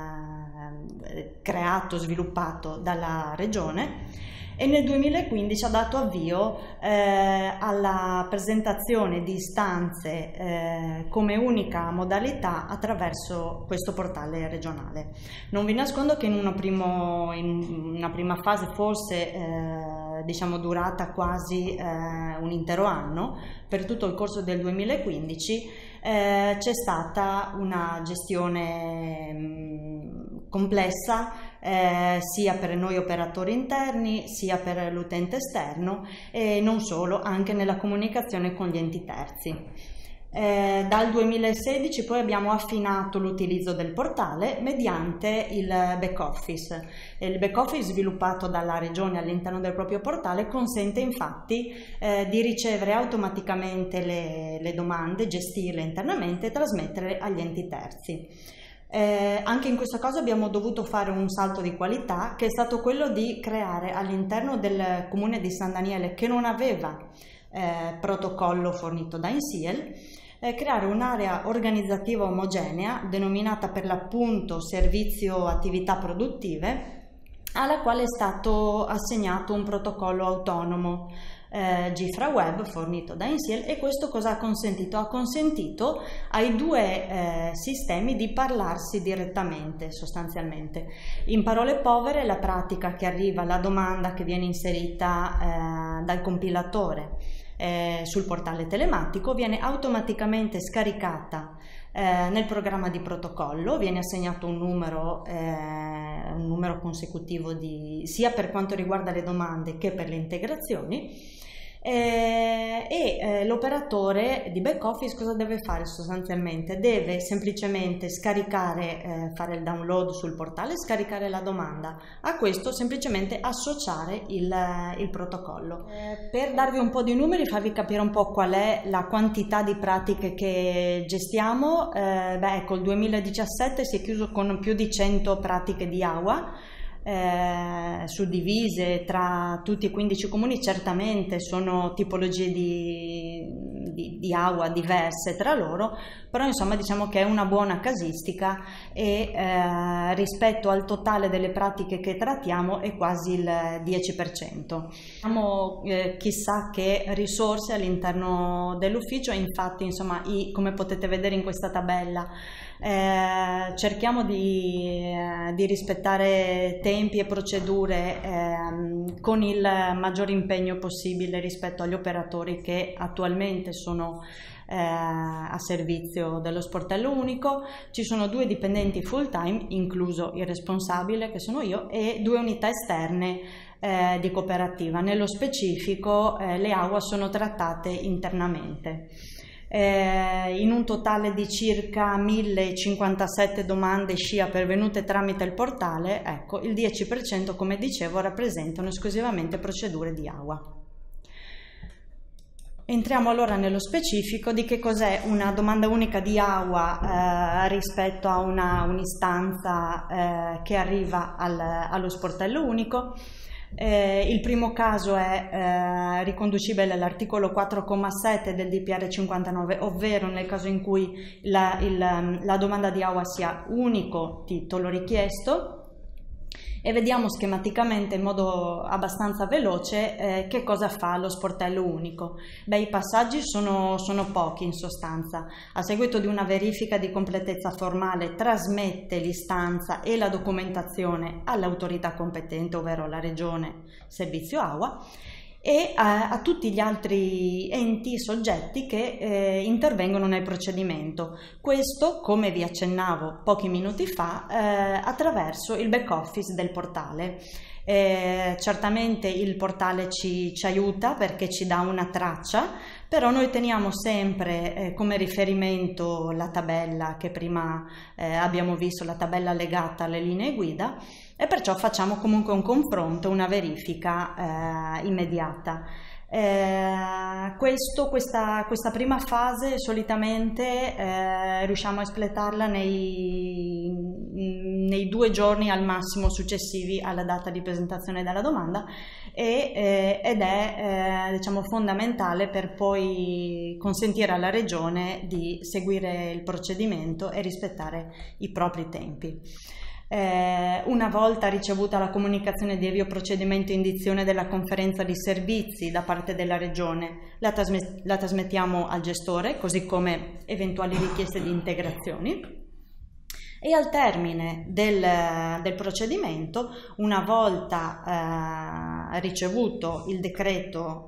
creato, sviluppato dalla regione, e nel 2015 ha dato avvio alla presentazione di istanze come unica modalità attraverso questo portale regionale. Non vi nascondo che in una prima fase, forse durata quasi un intero anno, per tutto il corso del 2015 c'è stata una gestione complessa sia per noi operatori interni sia per l'utente esterno, e non solo, anche nella comunicazione con gli enti terzi. Dal 2016 poi abbiamo affinato l'utilizzo del portale mediante il back office. Il back office sviluppato dalla regione all'interno del proprio portale consente infatti di ricevere automaticamente le domande, gestirle internamente e trasmetterle agli enti terzi. Anche in questo caso abbiamo dovuto fare un salto di qualità, che è stato quello di creare all'interno del comune di San Daniele, che non aveva protocollo fornito da INSIEL, creare un'area organizzativa omogenea denominata per l'appunto servizio attività produttive, alla quale è stato assegnato un protocollo autonomo GIFRA Web fornito da INSIEL. E questo cosa ha consentito? Ha consentito ai due sistemi di parlarsi direttamente, sostanzialmente. In parole povere, la pratica che arriva, la domanda che viene inserita dal compilatore sul portale telematico viene automaticamente scaricata nel programma di protocollo, viene assegnato un numero consecutivo sia per quanto riguarda le domande che per le integrazioni, e l'operatore di back office cosa deve fare sostanzialmente? Deve semplicemente scaricare, fare il download sul portale, scaricare la domanda, a questo semplicemente associare il protocollo. Per darvi un po' di numeri, farvi capire un po' qual è la quantità di pratiche che gestiamo, col 2017 si è chiuso con più di 100 pratiche di AUA. suddivise tra tutti i 15 comuni, certamente sono tipologie di acqua diverse tra loro, però insomma diciamo che è una buona casistica e rispetto al totale delle pratiche che trattiamo è quasi il 10%. Abbiamo chissà che risorse all'interno dell'ufficio, infatti insomma come potete vedere in questa tabella cerchiamo di rispettare tempi e procedure con il maggior impegno possibile rispetto agli operatori che attualmente sono a servizio dello sportello unico. Ci sono 2 dipendenti full time, incluso il responsabile che sono io, e 2 unità esterne di cooperativa. Nello specifico le AUA sono trattate internamente. In un totale di circa 1057 domande SCIA pervenute tramite il portale, ecco, il 10% come dicevo rappresentano esclusivamente procedure di AUA. Entriamo allora nello specifico di che cos'è una domanda unica di AUA rispetto a un'istanza che arriva allo sportello unico. Il primo caso è riconducibile all'articolo 4,7 del DPR 59, ovvero nel caso in cui la domanda di AUA sia unico titolo richiesto, e vediamo schematicamente in modo abbastanza veloce che cosa fa lo sportello unico. I passaggi sono pochi in sostanza. A seguito di una verifica di completezza formale trasmette l'istanza e la documentazione all'autorità competente, ovvero la Regione Servizio AUA, e a tutti gli altri enti soggetti che intervengono nel procedimento. Questo, come vi accennavo pochi minuti fa, attraverso il back office del portale. Certamente il portale ci aiuta perché ci dà una traccia, però noi teniamo sempre come riferimento la tabella che prima abbiamo visto, la tabella legata alle linee guida, e perciò facciamo comunque un confronto, una verifica immediata. Questa prima fase solitamente riusciamo a espletarla nei 2 giorni al massimo successivi alla data di presentazione della domanda ed è diciamo fondamentale per poi consentire alla Regione di seguire il procedimento e rispettare i propri tempi. Una volta ricevuta la comunicazione di avvio procedimento e indizione della conferenza di servizi da parte della Regione, la trasmettiamo al gestore, così come eventuali richieste di integrazioni, e al termine del procedimento, una volta ricevuto il decreto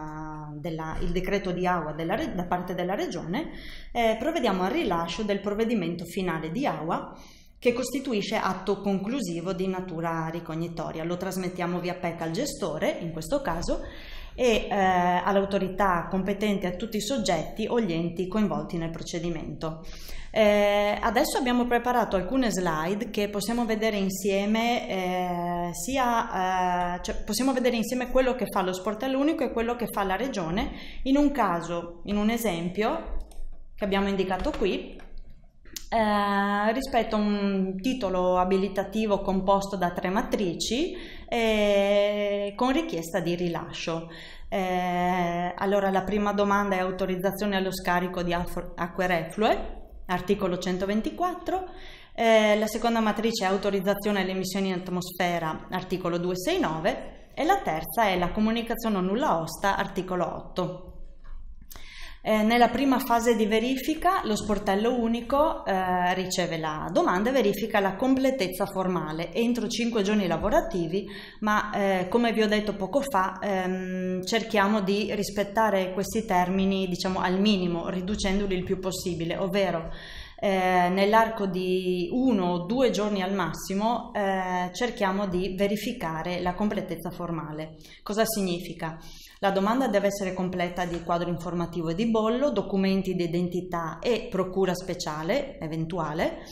di AUA da parte della Regione, provvediamo al rilascio del provvedimento finale di AUA, che costituisce atto conclusivo di natura ricognitoria. Lo trasmettiamo via PEC al gestore, in questo caso, e all'autorità competente, a tutti i soggetti o gli enti coinvolti nel procedimento. Adesso abbiamo preparato alcune slide che possiamo vedere insieme, possiamo vedere insieme quello che fa lo sportello unico e quello che fa la Regione, in un esempio che abbiamo indicato qui, rispetto a un titolo abilitativo composto da 3 matrici con richiesta di rilascio. Allora la prima domanda è autorizzazione allo scarico di acque reflue, articolo 124, la seconda matrice è autorizzazione alle emissioni in atmosfera, articolo 269, e la terza è la comunicazione a nulla osta, articolo 8. Nella prima fase di verifica lo sportello unico riceve la domanda e verifica la completezza formale entro 5 giorni lavorativi, ma come vi ho detto poco fa cerchiamo di rispettare questi termini diciamo al minimo, riducendoli il più possibile, ovvero nell'arco di 1 o 2 giorni al massimo cerchiamo di verificare la completezza formale. Cosa significa? La domanda deve essere completa di quadro informativo e di bollo, documenti di identità e procura speciale eventuale,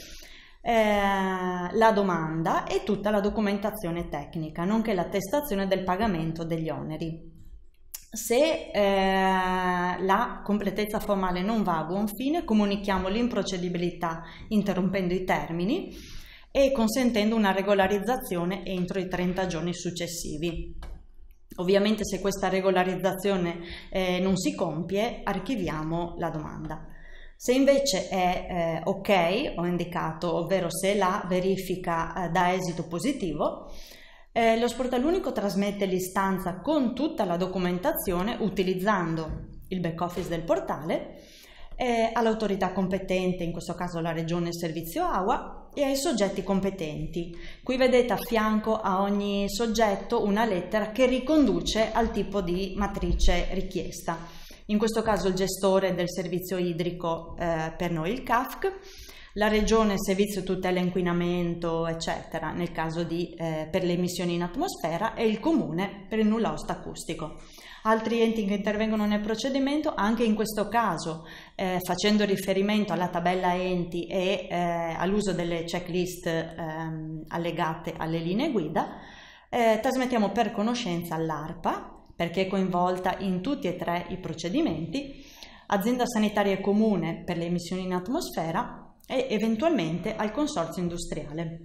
la domanda e tutta la documentazione tecnica, nonché l'attestazione del pagamento degli oneri. Se la completezza formale non va a buon fine, comunichiamo l'improcedibilità interrompendo i termini e consentendo una regolarizzazione entro i 30 giorni successivi. Ovviamente se questa regolarizzazione non si compie, archiviamo la domanda. Se invece è ok, ho indicato, ovvero se la verifica dà esito positivo, lo sportello unico trasmette l'istanza con tutta la documentazione utilizzando il back office del portale all'autorità competente, in questo caso la Regione Servizio AUA, e ai soggetti competenti. Qui vedete a fianco a ogni soggetto una lettera che riconduce al tipo di matrice richiesta. In questo caso il gestore del servizio idrico, per noi il CAFC, la Regione Servizio Tutela Inquinamento, eccetera, nel caso per le emissioni in atmosfera, e il Comune per il nulla osta acustico. Altri enti che intervengono nel procedimento, anche in questo caso facendo riferimento alla tabella enti e all'uso delle checklist allegate alle linee guida, trasmettiamo per conoscenza all'ARPA, perché è coinvolta in tutti e tre i procedimenti, azienda sanitaria comune per le emissioni in atmosfera e eventualmente al consorzio industriale.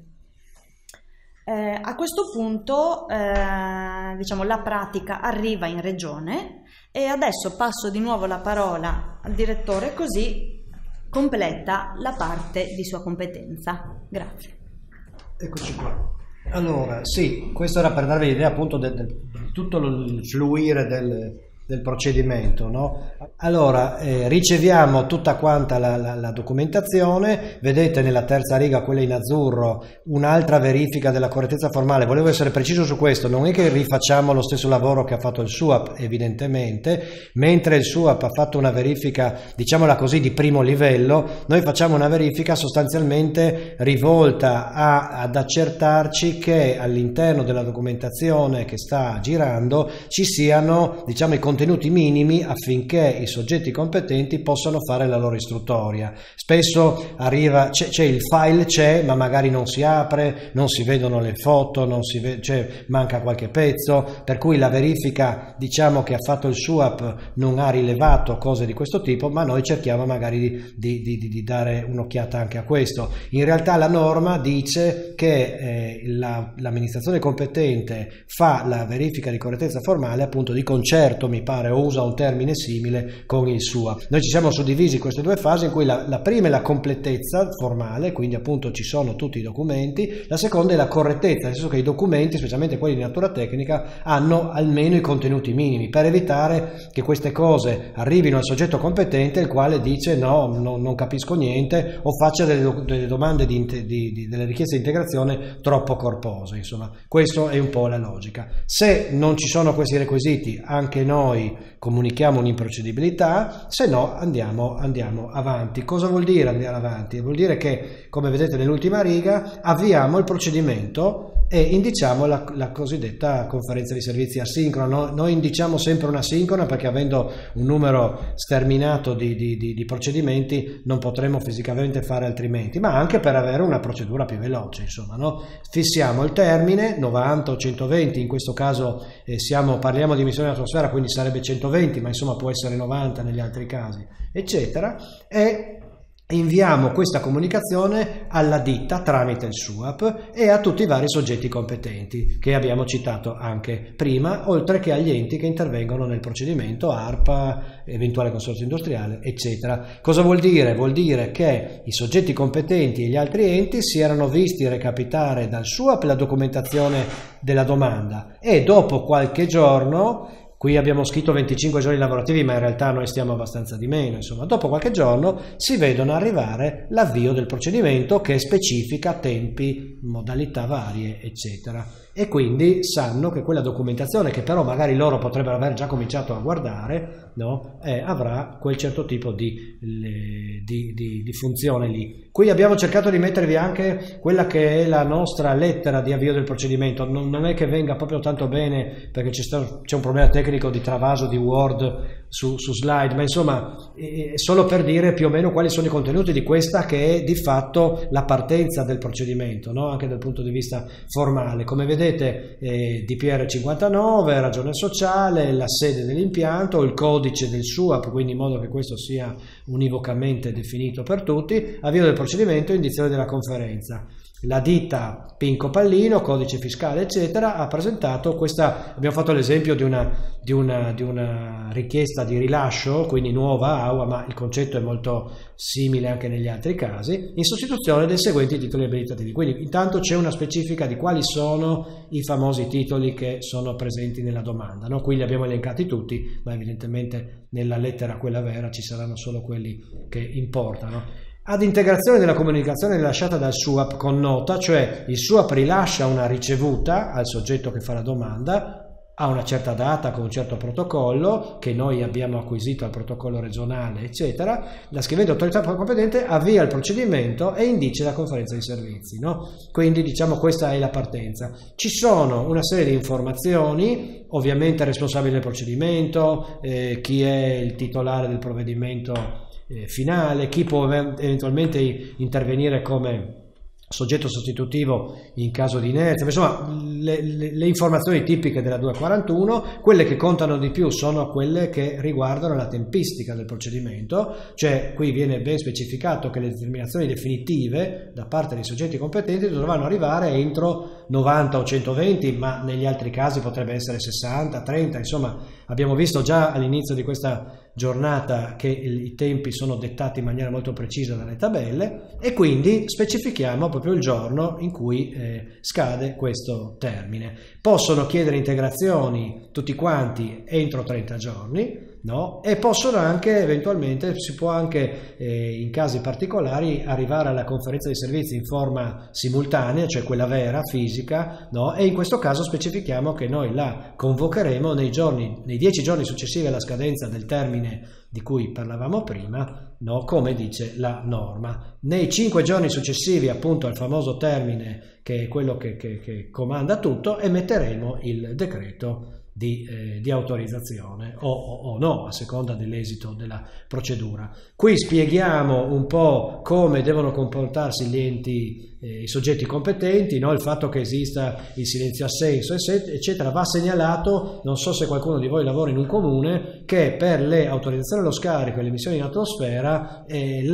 A questo punto diciamo, la pratica arriva in regione e adesso passo di nuovo la parola al direttore, così completa la parte di sua competenza. Grazie. Eccoci qua. Allora, sì, questo era per darvi l'idea appunto di tutto il fluire del procedimento, no? Allora, riceviamo tutta quanta la documentazione, vedete nella terza riga, quella in azzurro, un'altra verifica della correttezza formale. Volevo essere preciso su questo, non è che rifacciamo lo stesso lavoro che ha fatto il SUAP, evidentemente, mentre il SUAP ha fatto una verifica, diciamola così, di primo livello, noi facciamo una verifica sostanzialmente rivolta ad accertarci che all'interno della documentazione che sta girando ci siano, diciamo, i contenuti minimi affinché i soggetti competenti possano fare la loro istruttoria. Spesso arriva, c'è il file, ma magari non si apre, non si vedono le foto, non si manca qualche pezzo, per cui la verifica, diciamo, che ha fatto il SUAP non ha rilevato cose di questo tipo, ma noi cerchiamo magari di dare un'occhiata anche a questo. In realtà la norma dice che l'amministrazione competente fa la verifica di correttezza formale appunto di concerto, mi pare, o usa un termine simile, con il SUAP. Noi ci siamo suddivisi in queste due fasi, in cui la prima è la completezza formale, quindi appunto ci sono tutti i documenti, la seconda è la correttezza, nel senso che i documenti, specialmente quelli di natura tecnica, hanno almeno i contenuti minimi, per evitare che queste cose arrivino al soggetto competente, il quale dice no, non capisco niente, o faccia delle domande delle richieste di integrazione troppo corpose. Insomma, questo è un po' la logica. Se non ci sono questi requisiti, anche noi comunichiamo un'improcedibilità, se no andiamo avanti. Cosa vuol dire andare avanti? Vuol dire che, come vedete nell'ultima riga, avviamo il procedimento e indiciamo la cosiddetta conferenza di servizi asincrona. Noi indiciamo sempre una sincrona perché, avendo un numero sterminato di procedimenti, non potremo fisicamente fare altrimenti, ma anche per avere una procedura più veloce, insomma, no? Fissiamo il termine, 90 o 120, in questo caso parliamo di emissioni in atmosfera, quindi sarebbe 120, ma insomma può essere 90 negli altri casi, eccetera, e inviamo questa comunicazione alla ditta tramite il SUAP e a tutti i vari soggetti competenti che abbiamo citato anche prima, oltre che agli enti che intervengono nel procedimento, ARPA, eventuale consorzio industriale, eccetera. Cosa vuol dire? Vuol dire che i soggetti competenti e gli altri enti si erano visti recapitare dal SUAP la documentazione della domanda e dopo qualche giorno, qui abbiamo scritto 25 giorni lavorativi, ma in realtà noi stiamo abbastanza di meno, insomma, dopo qualche giorno si vedono arrivare l'avvio del procedimento, che specifica tempi, modalità varie, eccetera. E quindi sanno che quella documentazione, che però magari loro potrebbero aver già cominciato a guardare, no? Avrà quel certo tipo di funzione lì. Qui abbiamo cercato di mettervi anche quella che è la nostra lettera di avvio del procedimento. Non è che venga proprio tanto bene, perché c'è un problema tecnico di travaso di Word su slide, ma insomma è solo per dire più o meno quali sono i contenuti di questa che è di fatto la partenza del procedimento, no? Anche dal punto di vista formale. Come vedete DPR 59, ragione sociale, la sede dell'impianto, il codice del SUAP, quindi in modo che questo sia univocamente definito per tutti, avvio del procedimento, indizione della conferenza. La ditta Pinco Pallino, codice fiscale eccetera, ha presentato questa, abbiamo fatto l'esempio di una richiesta di rilascio, quindi nuova AUA, ma il concetto è molto simile anche negli altri casi, in sostituzione dei seguenti titoli abilitativi. Quindi intanto c'è una specifica di quali sono i famosi titoli che sono presenti nella domanda, no? Qui li abbiamo elencati tutti, ma evidentemente nella lettera quella vera ci saranno solo quelli che importano. Ad integrazione della comunicazione rilasciata dal SUAP con nota, cioè il SUAP rilascia una ricevuta al soggetto che fa la domanda a una certa data con un certo protocollo che noi abbiamo acquisito al protocollo regionale eccetera, la scrivente autorità competente avvia il procedimento e indice la conferenza di servizi, no? Quindi diciamo questa è la partenza. Ci sono una serie di informazioni, ovviamente il responsabile del procedimento, chi è il titolare del provvedimento finale, chi può eventualmente intervenire come soggetto sostitutivo in caso di inerzia, insomma le informazioni tipiche della 241. Quelle che contano di più sono quelle che riguardano la tempistica del procedimento, cioè qui viene ben specificato che le determinazioni definitive da parte dei soggetti competenti dovranno arrivare entro 90 o 120, ma negli altri casi potrebbe essere 60, 30, insomma abbiamo visto già all'inizio di questa giornata che i tempi sono dettati in maniera molto precisa dalle tabelle e quindi specifichiamo proprio il giorno in cui scade questo termine. Possono chiedere integrazioni tutti quanti entro 30 giorni, no? E possono anche eventualmente, si può anche in casi particolari arrivare alla conferenza di servizi in forma simultanea, cioè quella vera, fisica, no? E in questo caso specifichiamo che noi la convocheremo nei 10 giorni successivi alla scadenza del termine di cui parlavamo prima, no? Come dice la norma. Nei 5 giorni successivi appunto al famoso termine che è quello che comanda tutto, emetteremo il decreto di autorizzazione o no, a seconda dell'esito della procedura. Qui spieghiamo un po' come devono comportarsi gli enti, i soggetti competenti, no? Il fatto che esista il silenzio assenso eccetera va segnalato. Non so se qualcuno di voi lavora in un comune, che per le autorizzazioni allo scarico e le emissioni in atmosfera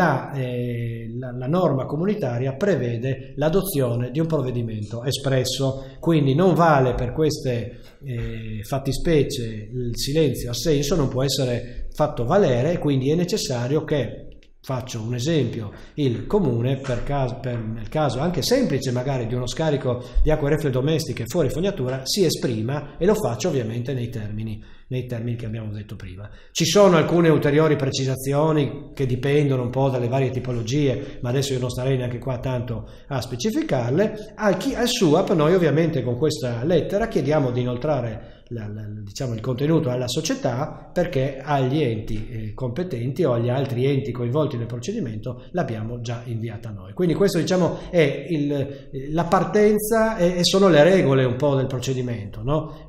la norma comunitaria prevede l'adozione di un provvedimento espresso, quindi non vale per queste fattispecie il silenzio assenso, non può essere fatto valere, quindi è necessario che, faccio un esempio, il comune nel caso anche semplice magari di uno scarico di acque reflue domestiche fuori fognatura si esprima, e lo faccio ovviamente nei termini che abbiamo detto prima. Ci sono alcune ulteriori precisazioni che dipendono un po' dalle varie tipologie, ma adesso io non starei neanche qua tanto a specificarle. Al SUAP noi ovviamente con questa lettera chiediamo di inoltrare diciamo il contenuto alla società, perché agli enti competenti o agli altri enti coinvolti nel procedimento l'abbiamo già inviata a noi. Quindi questo diciamo è la partenza e sono le regole un po' del procedimento, no?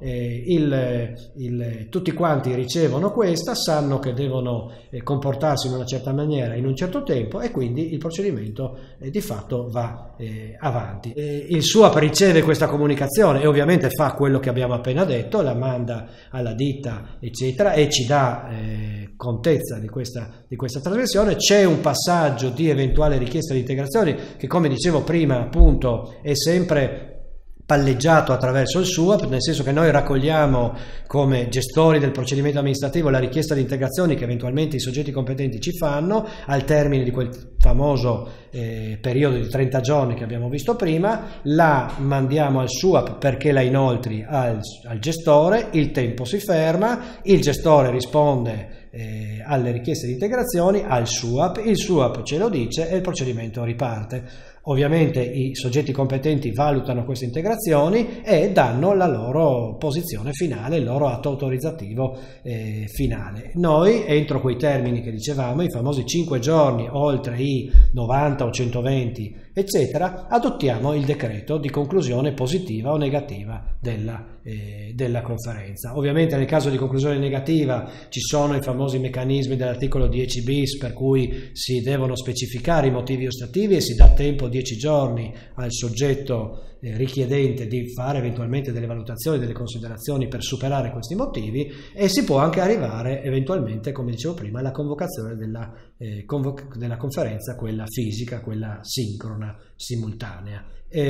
Tutti quanti ricevono questa, sanno che devono comportarsi in una certa maniera in un certo tempo e quindi il procedimento di fatto va avanti. Il SUAP riceve questa comunicazione e ovviamente fa quello che abbiamo appena detto, la manda alla ditta eccetera e ci dà contezza di questa trasmissione. C'è un passaggio di eventuale richiesta di integrazioni che, come dicevo prima, appunto è sempre palleggiato attraverso il SUAP, nel senso che noi raccogliamo come gestori del procedimento amministrativo la richiesta di integrazioni che eventualmente i soggetti competenti ci fanno al termine di quel famoso periodo di 30 giorni che abbiamo visto prima, la mandiamo al SUAP perché la inoltri al gestore, il tempo si ferma, il gestore risponde alle richieste di integrazioni al SUAP, il SUAP ce lo dice e il procedimento riparte. Ovviamente i soggetti competenti valutano queste integrazioni e danno la loro posizione finale, il loro atto autorizzativo finale. Noi, entro quei termini che dicevamo, i famosi 5 giorni, oltre i 90 o 120, eccetera, adottiamo il decreto di conclusione positiva o negativa della conferenza. Ovviamente nel caso di conclusione negativa ci sono i famosi meccanismi dell'articolo 10 bis, per cui si devono specificare i motivi ostativi e si dà tempo 10 giorni al soggetto richiedente di fare eventualmente delle valutazioni, delle considerazioni per superare questi motivi, e si può anche arrivare eventualmente, come dicevo prima, alla convocazione della conferenza, quella fisica, quella sincrona, simultanea.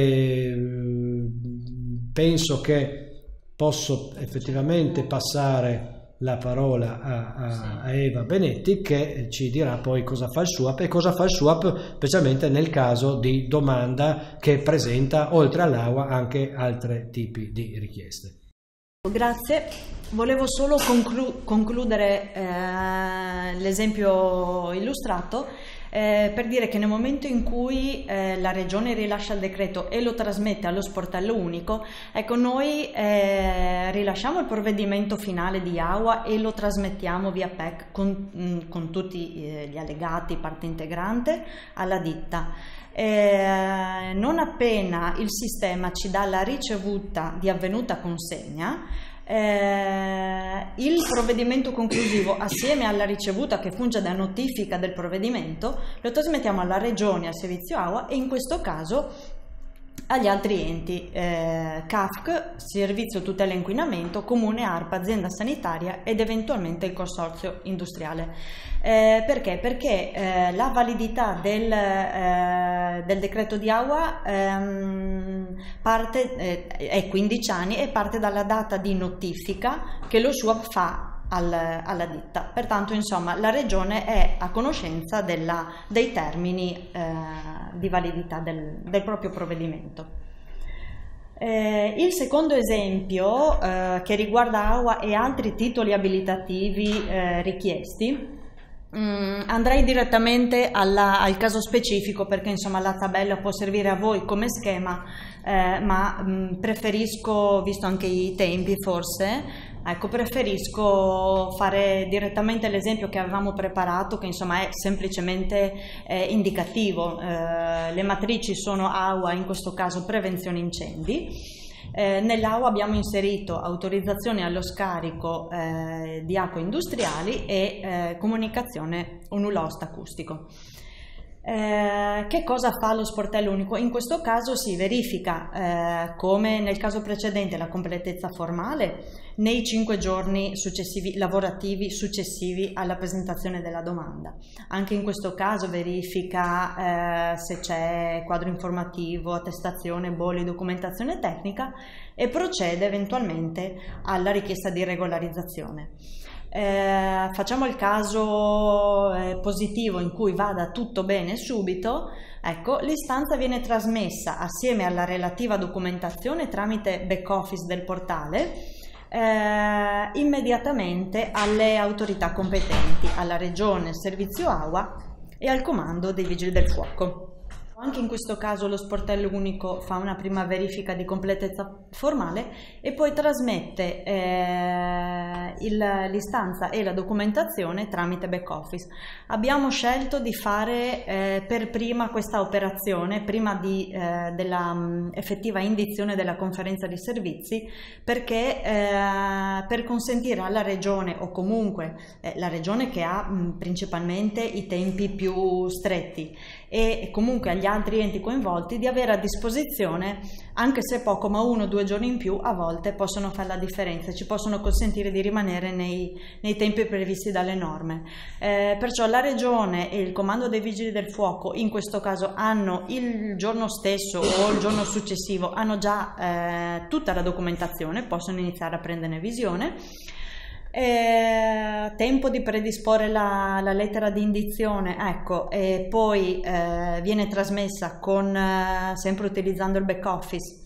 Penso che posso effettivamente passare la parola a Eva Benetti, che ci dirà poi cosa fa il SUAP e cosa fa il SUAP specialmente nel caso di domanda che presenta oltre all'AUA anche altri tipi di richieste. Grazie, volevo solo concludere l'esempio illustrato per dire che nel momento in cui la Regione rilascia il decreto e lo trasmette allo sportello unico, ecco, noi rilasciamo il provvedimento finale di AUA e lo trasmettiamo via PEC con tutti gli allegati, parte integrante, alla ditta. Non appena il sistema ci dà la ricevuta di avvenuta consegna, il provvedimento conclusivo assieme alla ricevuta che funge da notifica del provvedimento lo trasmettiamo alla Regione, al servizio AUA e in questo caso agli altri enti, CAFC, Servizio Tutela Inquinamento, Comune, ARPA, Azienda Sanitaria ed eventualmente il consorzio industriale. Perché? Perché la validità del decreto di AUA è 15 anni e parte dalla data di notifica che lo SUAP fa alla ditta. Pertanto, insomma, la Regione è a conoscenza dei termini di validità del proprio provvedimento. Il secondo esempio che riguarda AUA e altri titoli abilitativi richiesti, andrei direttamente al caso specifico, perché insomma la tabella può servire a voi come schema, ma preferisco, visto anche i tempi forse, ecco, preferisco fare direttamente l'esempio che avevamo preparato, che insomma è semplicemente indicativo. Le matrici sono AUA, in questo caso prevenzione incendi. Nell'AUA abbiamo inserito autorizzazione allo scarico di acque industriali e comunicazione o nulla osta acustico. Che cosa fa lo sportello unico? In questo caso si verifica, come nel caso precedente, la completezza formale nei 5 giorni lavorativi successivi alla presentazione della domanda. Anche in questo caso verifica se c'è quadro informativo, attestazione, bolli, documentazione tecnica e procede eventualmente alla richiesta di regolarizzazione. Facciamo il caso positivo in cui vada tutto bene subito, ecco, l'istanza viene trasmessa assieme alla relativa documentazione tramite back office del portale immediatamente alle autorità competenti, alla Regione, Servizio AUA e al Comando dei Vigili del Fuoco. Anche in questo caso lo sportello unico fa una prima verifica di completezza formale e poi trasmette l'istanza e la documentazione tramite back office. Abbiamo scelto di fare per prima questa operazione, prima della effettiva indizione della conferenza di servizi, perché per consentire alla Regione, o comunque la Regione che ha principalmente i tempi più stretti, e comunque agli altri enti coinvolti, di avere a disposizione, anche se poco, ma 1 o 2 giorni in più a volte possono fare la differenza, ci possono consentire di rimanere nei tempi previsti dalle norme. Perciò la Regione e il Comando dei Vigili del Fuoco in questo caso hanno il giorno stesso o il giorno successivo, hanno già tutta la documentazione, possono iniziare a prenderne visione. Tempo di predisporre la lettera di indizione, ecco, e poi viene trasmessa sempre utilizzando il back office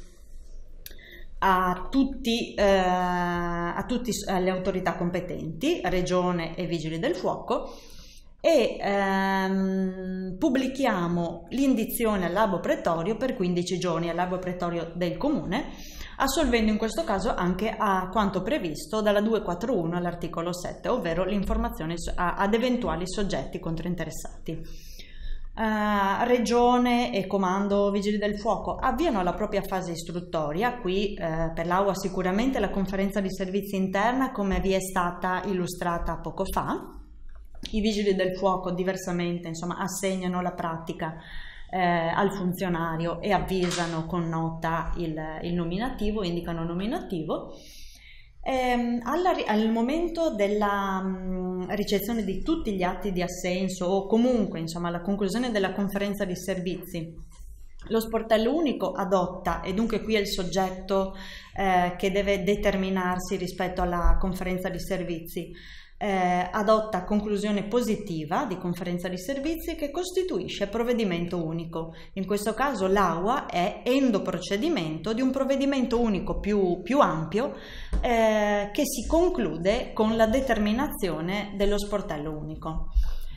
a tutte le autorità competenti, Regione e Vigili del Fuoco, e pubblichiamo l'indizione al Labo Pretorio per 15 giorni al Labo Pretorio del Comune, assolvendo in questo caso anche a quanto previsto dalla 241 all'articolo 7, ovvero l'informazione ad eventuali soggetti controinteressati. Regione e Comando Vigili del Fuoco avviano la propria fase istruttoria. Qui per l'AUA sicuramente la conferenza di servizi interna, come vi è stata illustrata poco fa. I Vigili del Fuoco diversamente, insomma, assegnano la pratica al funzionario e avvisano con nota il nominativo, indicano il nominativo. Al momento della ricezione di tutti gli atti di assenso o comunque, insomma, alla conclusione della conferenza di servizi, lo sportello unico adotta, e dunque qui è il soggetto che deve determinarsi rispetto alla conferenza di servizi, adotta conclusione positiva di conferenza di servizi che costituisce provvedimento unico. In questo caso l'AUA è endoprocedimento di un provvedimento unico più ampio che si conclude con la determinazione dello sportello unico.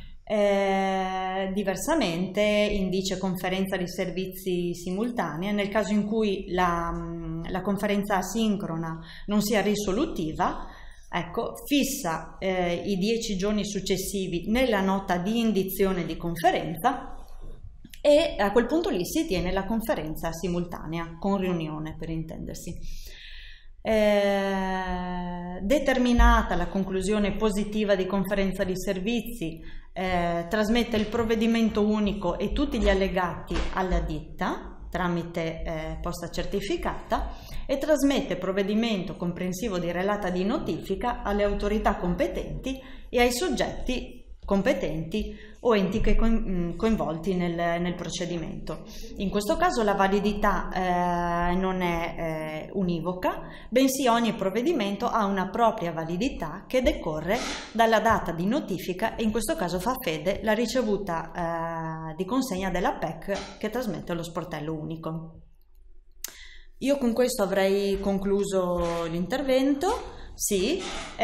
Diversamente indice conferenza di servizi simultanea nel caso in cui la conferenza asincrona non sia risolutiva. Ecco, fissa i 10 giorni successivi nella nota di indizione di conferenza e a quel punto lì si tiene la conferenza simultanea con riunione, per intendersi. Determinata la conclusione positiva di conferenza di servizi, trasmette il provvedimento unico e tutti gli allegati alla ditta tramite posta certificata e trasmette provvedimento comprensivo di relata di notifica alle autorità competenti e ai soggetti competenti o enti coinvolti nel procedimento. In questo caso la validità non è univoca, bensì ogni provvedimento ha una propria validità che decorre dalla data di notifica e in questo caso fa fede la ricevuta di consegna della PEC che trasmette lo sportello unico. Io con questo avrei concluso l'intervento. Sì,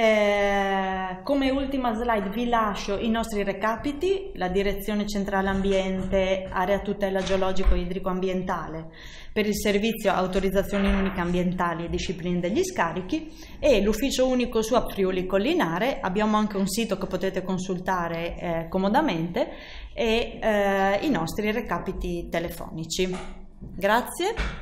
come ultima slide vi lascio i nostri recapiti, la Direzione Centrale Ambiente, Area Tutela Geologico-Idrico Ambientale per il servizio Autorizzazioni Uniche Ambientali e Discipline degli Scarichi e l'Ufficio Unico SUAP Friuli Collinare. Abbiamo anche un sito che potete consultare comodamente e i nostri recapiti telefonici. Grazie.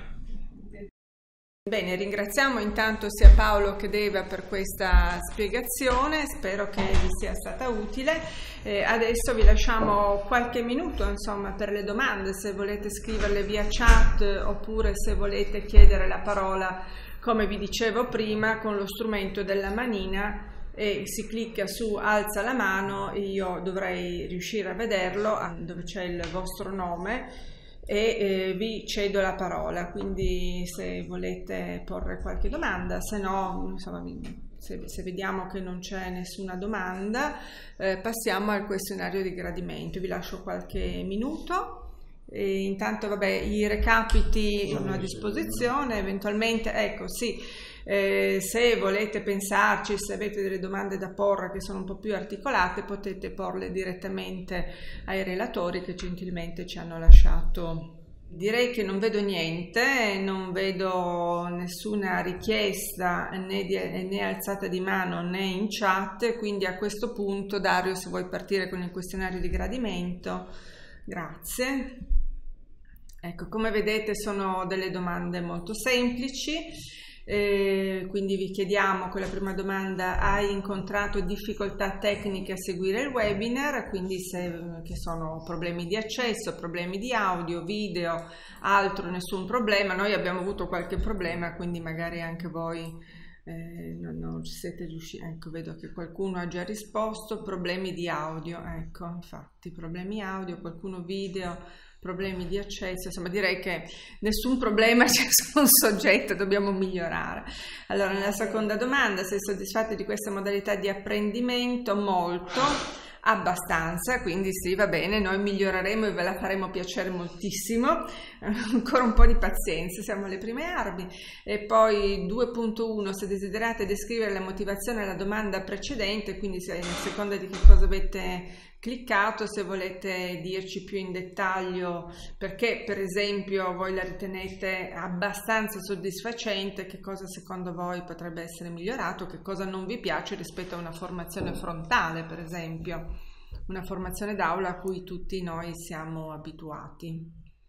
Bene, ringraziamo intanto sia Paolo che Deva per questa spiegazione, spero che vi sia stata utile. Adesso vi lasciamo qualche minuto, insomma, per le domande, se volete scriverle via chat oppure se volete chiedere la parola, come vi dicevo prima, con lo strumento della manina, e si clicca su alza la mano, io dovrei riuscire a vederlo dove c'è il vostro nome e vi cedo la parola, quindi se volete porre qualche domanda, se no, insomma, se vediamo che non c'è nessuna domanda, passiamo al questionario di gradimento. Vi lascio qualche minuto e intanto vabbè, i recapiti sono a disposizione, eventualmente, ecco sì. Se volete pensarci, se avete delle domande da porre che sono un po' più articolate, potete porle direttamente ai relatori che gentilmente ci hanno lasciato. Direi che non vedo niente, non vedo nessuna richiesta né alzata di mano né in chat, quindi a questo punto Dario, se vuoi partire con il questionario di gradimento. Grazie. Ecco, come vedete sono delle domande molto semplici. Quindi vi chiediamo con la prima domanda: hai incontrato difficoltà tecniche a seguire il webinar? Quindi che sono problemi di accesso, problemi di audio, video, altro, nessun problema. Noi abbiamo avuto qualche problema, quindi magari anche voi non ci siete riusciti. Ecco, vedo che qualcuno ha già risposto. Problemi di audio, ecco, infatti problemi audio, qualcuno video, problemi di accesso, insomma direi che nessun problema, ciascun soggetto dobbiamo migliorare. Allora, nella seconda domanda: sei soddisfatti di questa modalità di apprendimento? Molto, abbastanza, quindi sì, va bene, noi miglioreremo e ve la faremo piacere moltissimo. ancora un po' di pazienza, siamo alle prime armi. E poi 2.1, se desiderate descrivere la motivazione alla domanda precedente, quindi a seconda di che cosa avete cliccato, se volete dirci più in dettaglio perché per esempio voi la ritenete abbastanza soddisfacente, che cosa secondo voi potrebbe essere migliorato, che cosa non vi piace rispetto a una formazione frontale, per esempio una formazione d'aula a cui tutti noi siamo abituati.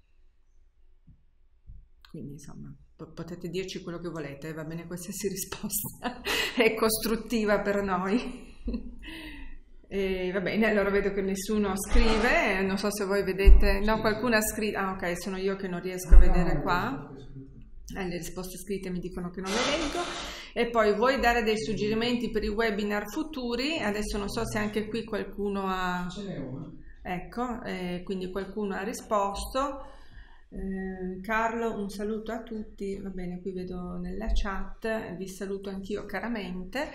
Quindi insomma potete dirci quello che volete, va bene, qualsiasi risposta è costruttiva per noi. E va bene, allora vedo che nessuno scrive, non so se voi vedete, no, qualcuno ha scritto, ah ok, sono io che non riesco a vedere qua, le risposte scritte mi dicono che non le leggo. E poi vuoi dare dei suggerimenti per i webinar futuri? Adesso non so se anche qui qualcuno ha, ecco, quindi qualcuno ha risposto. Carlo, un saluto a tutti, va bene, qui vedo nella chat, vi saluto anch'io caramente.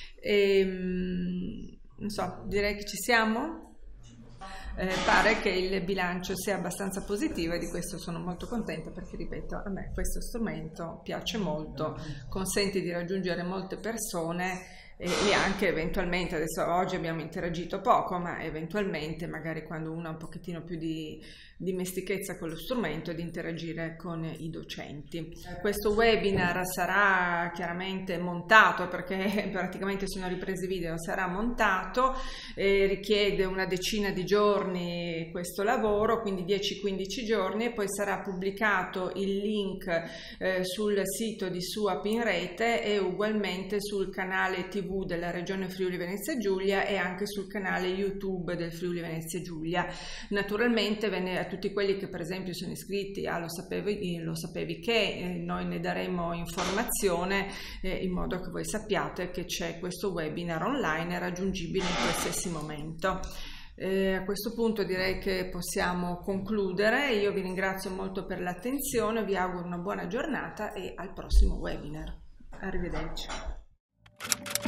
Non so, direi che ci siamo. Pare che il bilancio sia abbastanza positivo e di questo sono molto contenta, perché ripeto, a me questo strumento piace molto, consente di raggiungere molte persone e anche eventualmente, adesso oggi abbiamo interagito poco, ma eventualmente magari quando uno ha un pochettino più di dimestichezza con lo strumento, di interagire con i docenti. Questo webinar sarà chiaramente montato, perché praticamente sono riprese video, sarà montato, richiede una decina di giorni questo lavoro, quindi 10-15 giorni, e poi sarà pubblicato il link sul sito di SUAP in rete e ugualmente sul canale TV della Regione Friuli Venezia Giulia e anche sul canale YouTube del Friuli Venezia Giulia. Naturalmente a tutti quelli che per esempio sono iscritti a Lo sapevi che, noi ne daremo informazione in modo che voi sappiate che c'è questo webinar online raggiungibile in qualsiasi momento. A questo punto direi che possiamo concludere. Io vi ringrazio molto per l'attenzione, vi auguro una buona giornata e al prossimo webinar. Arrivederci.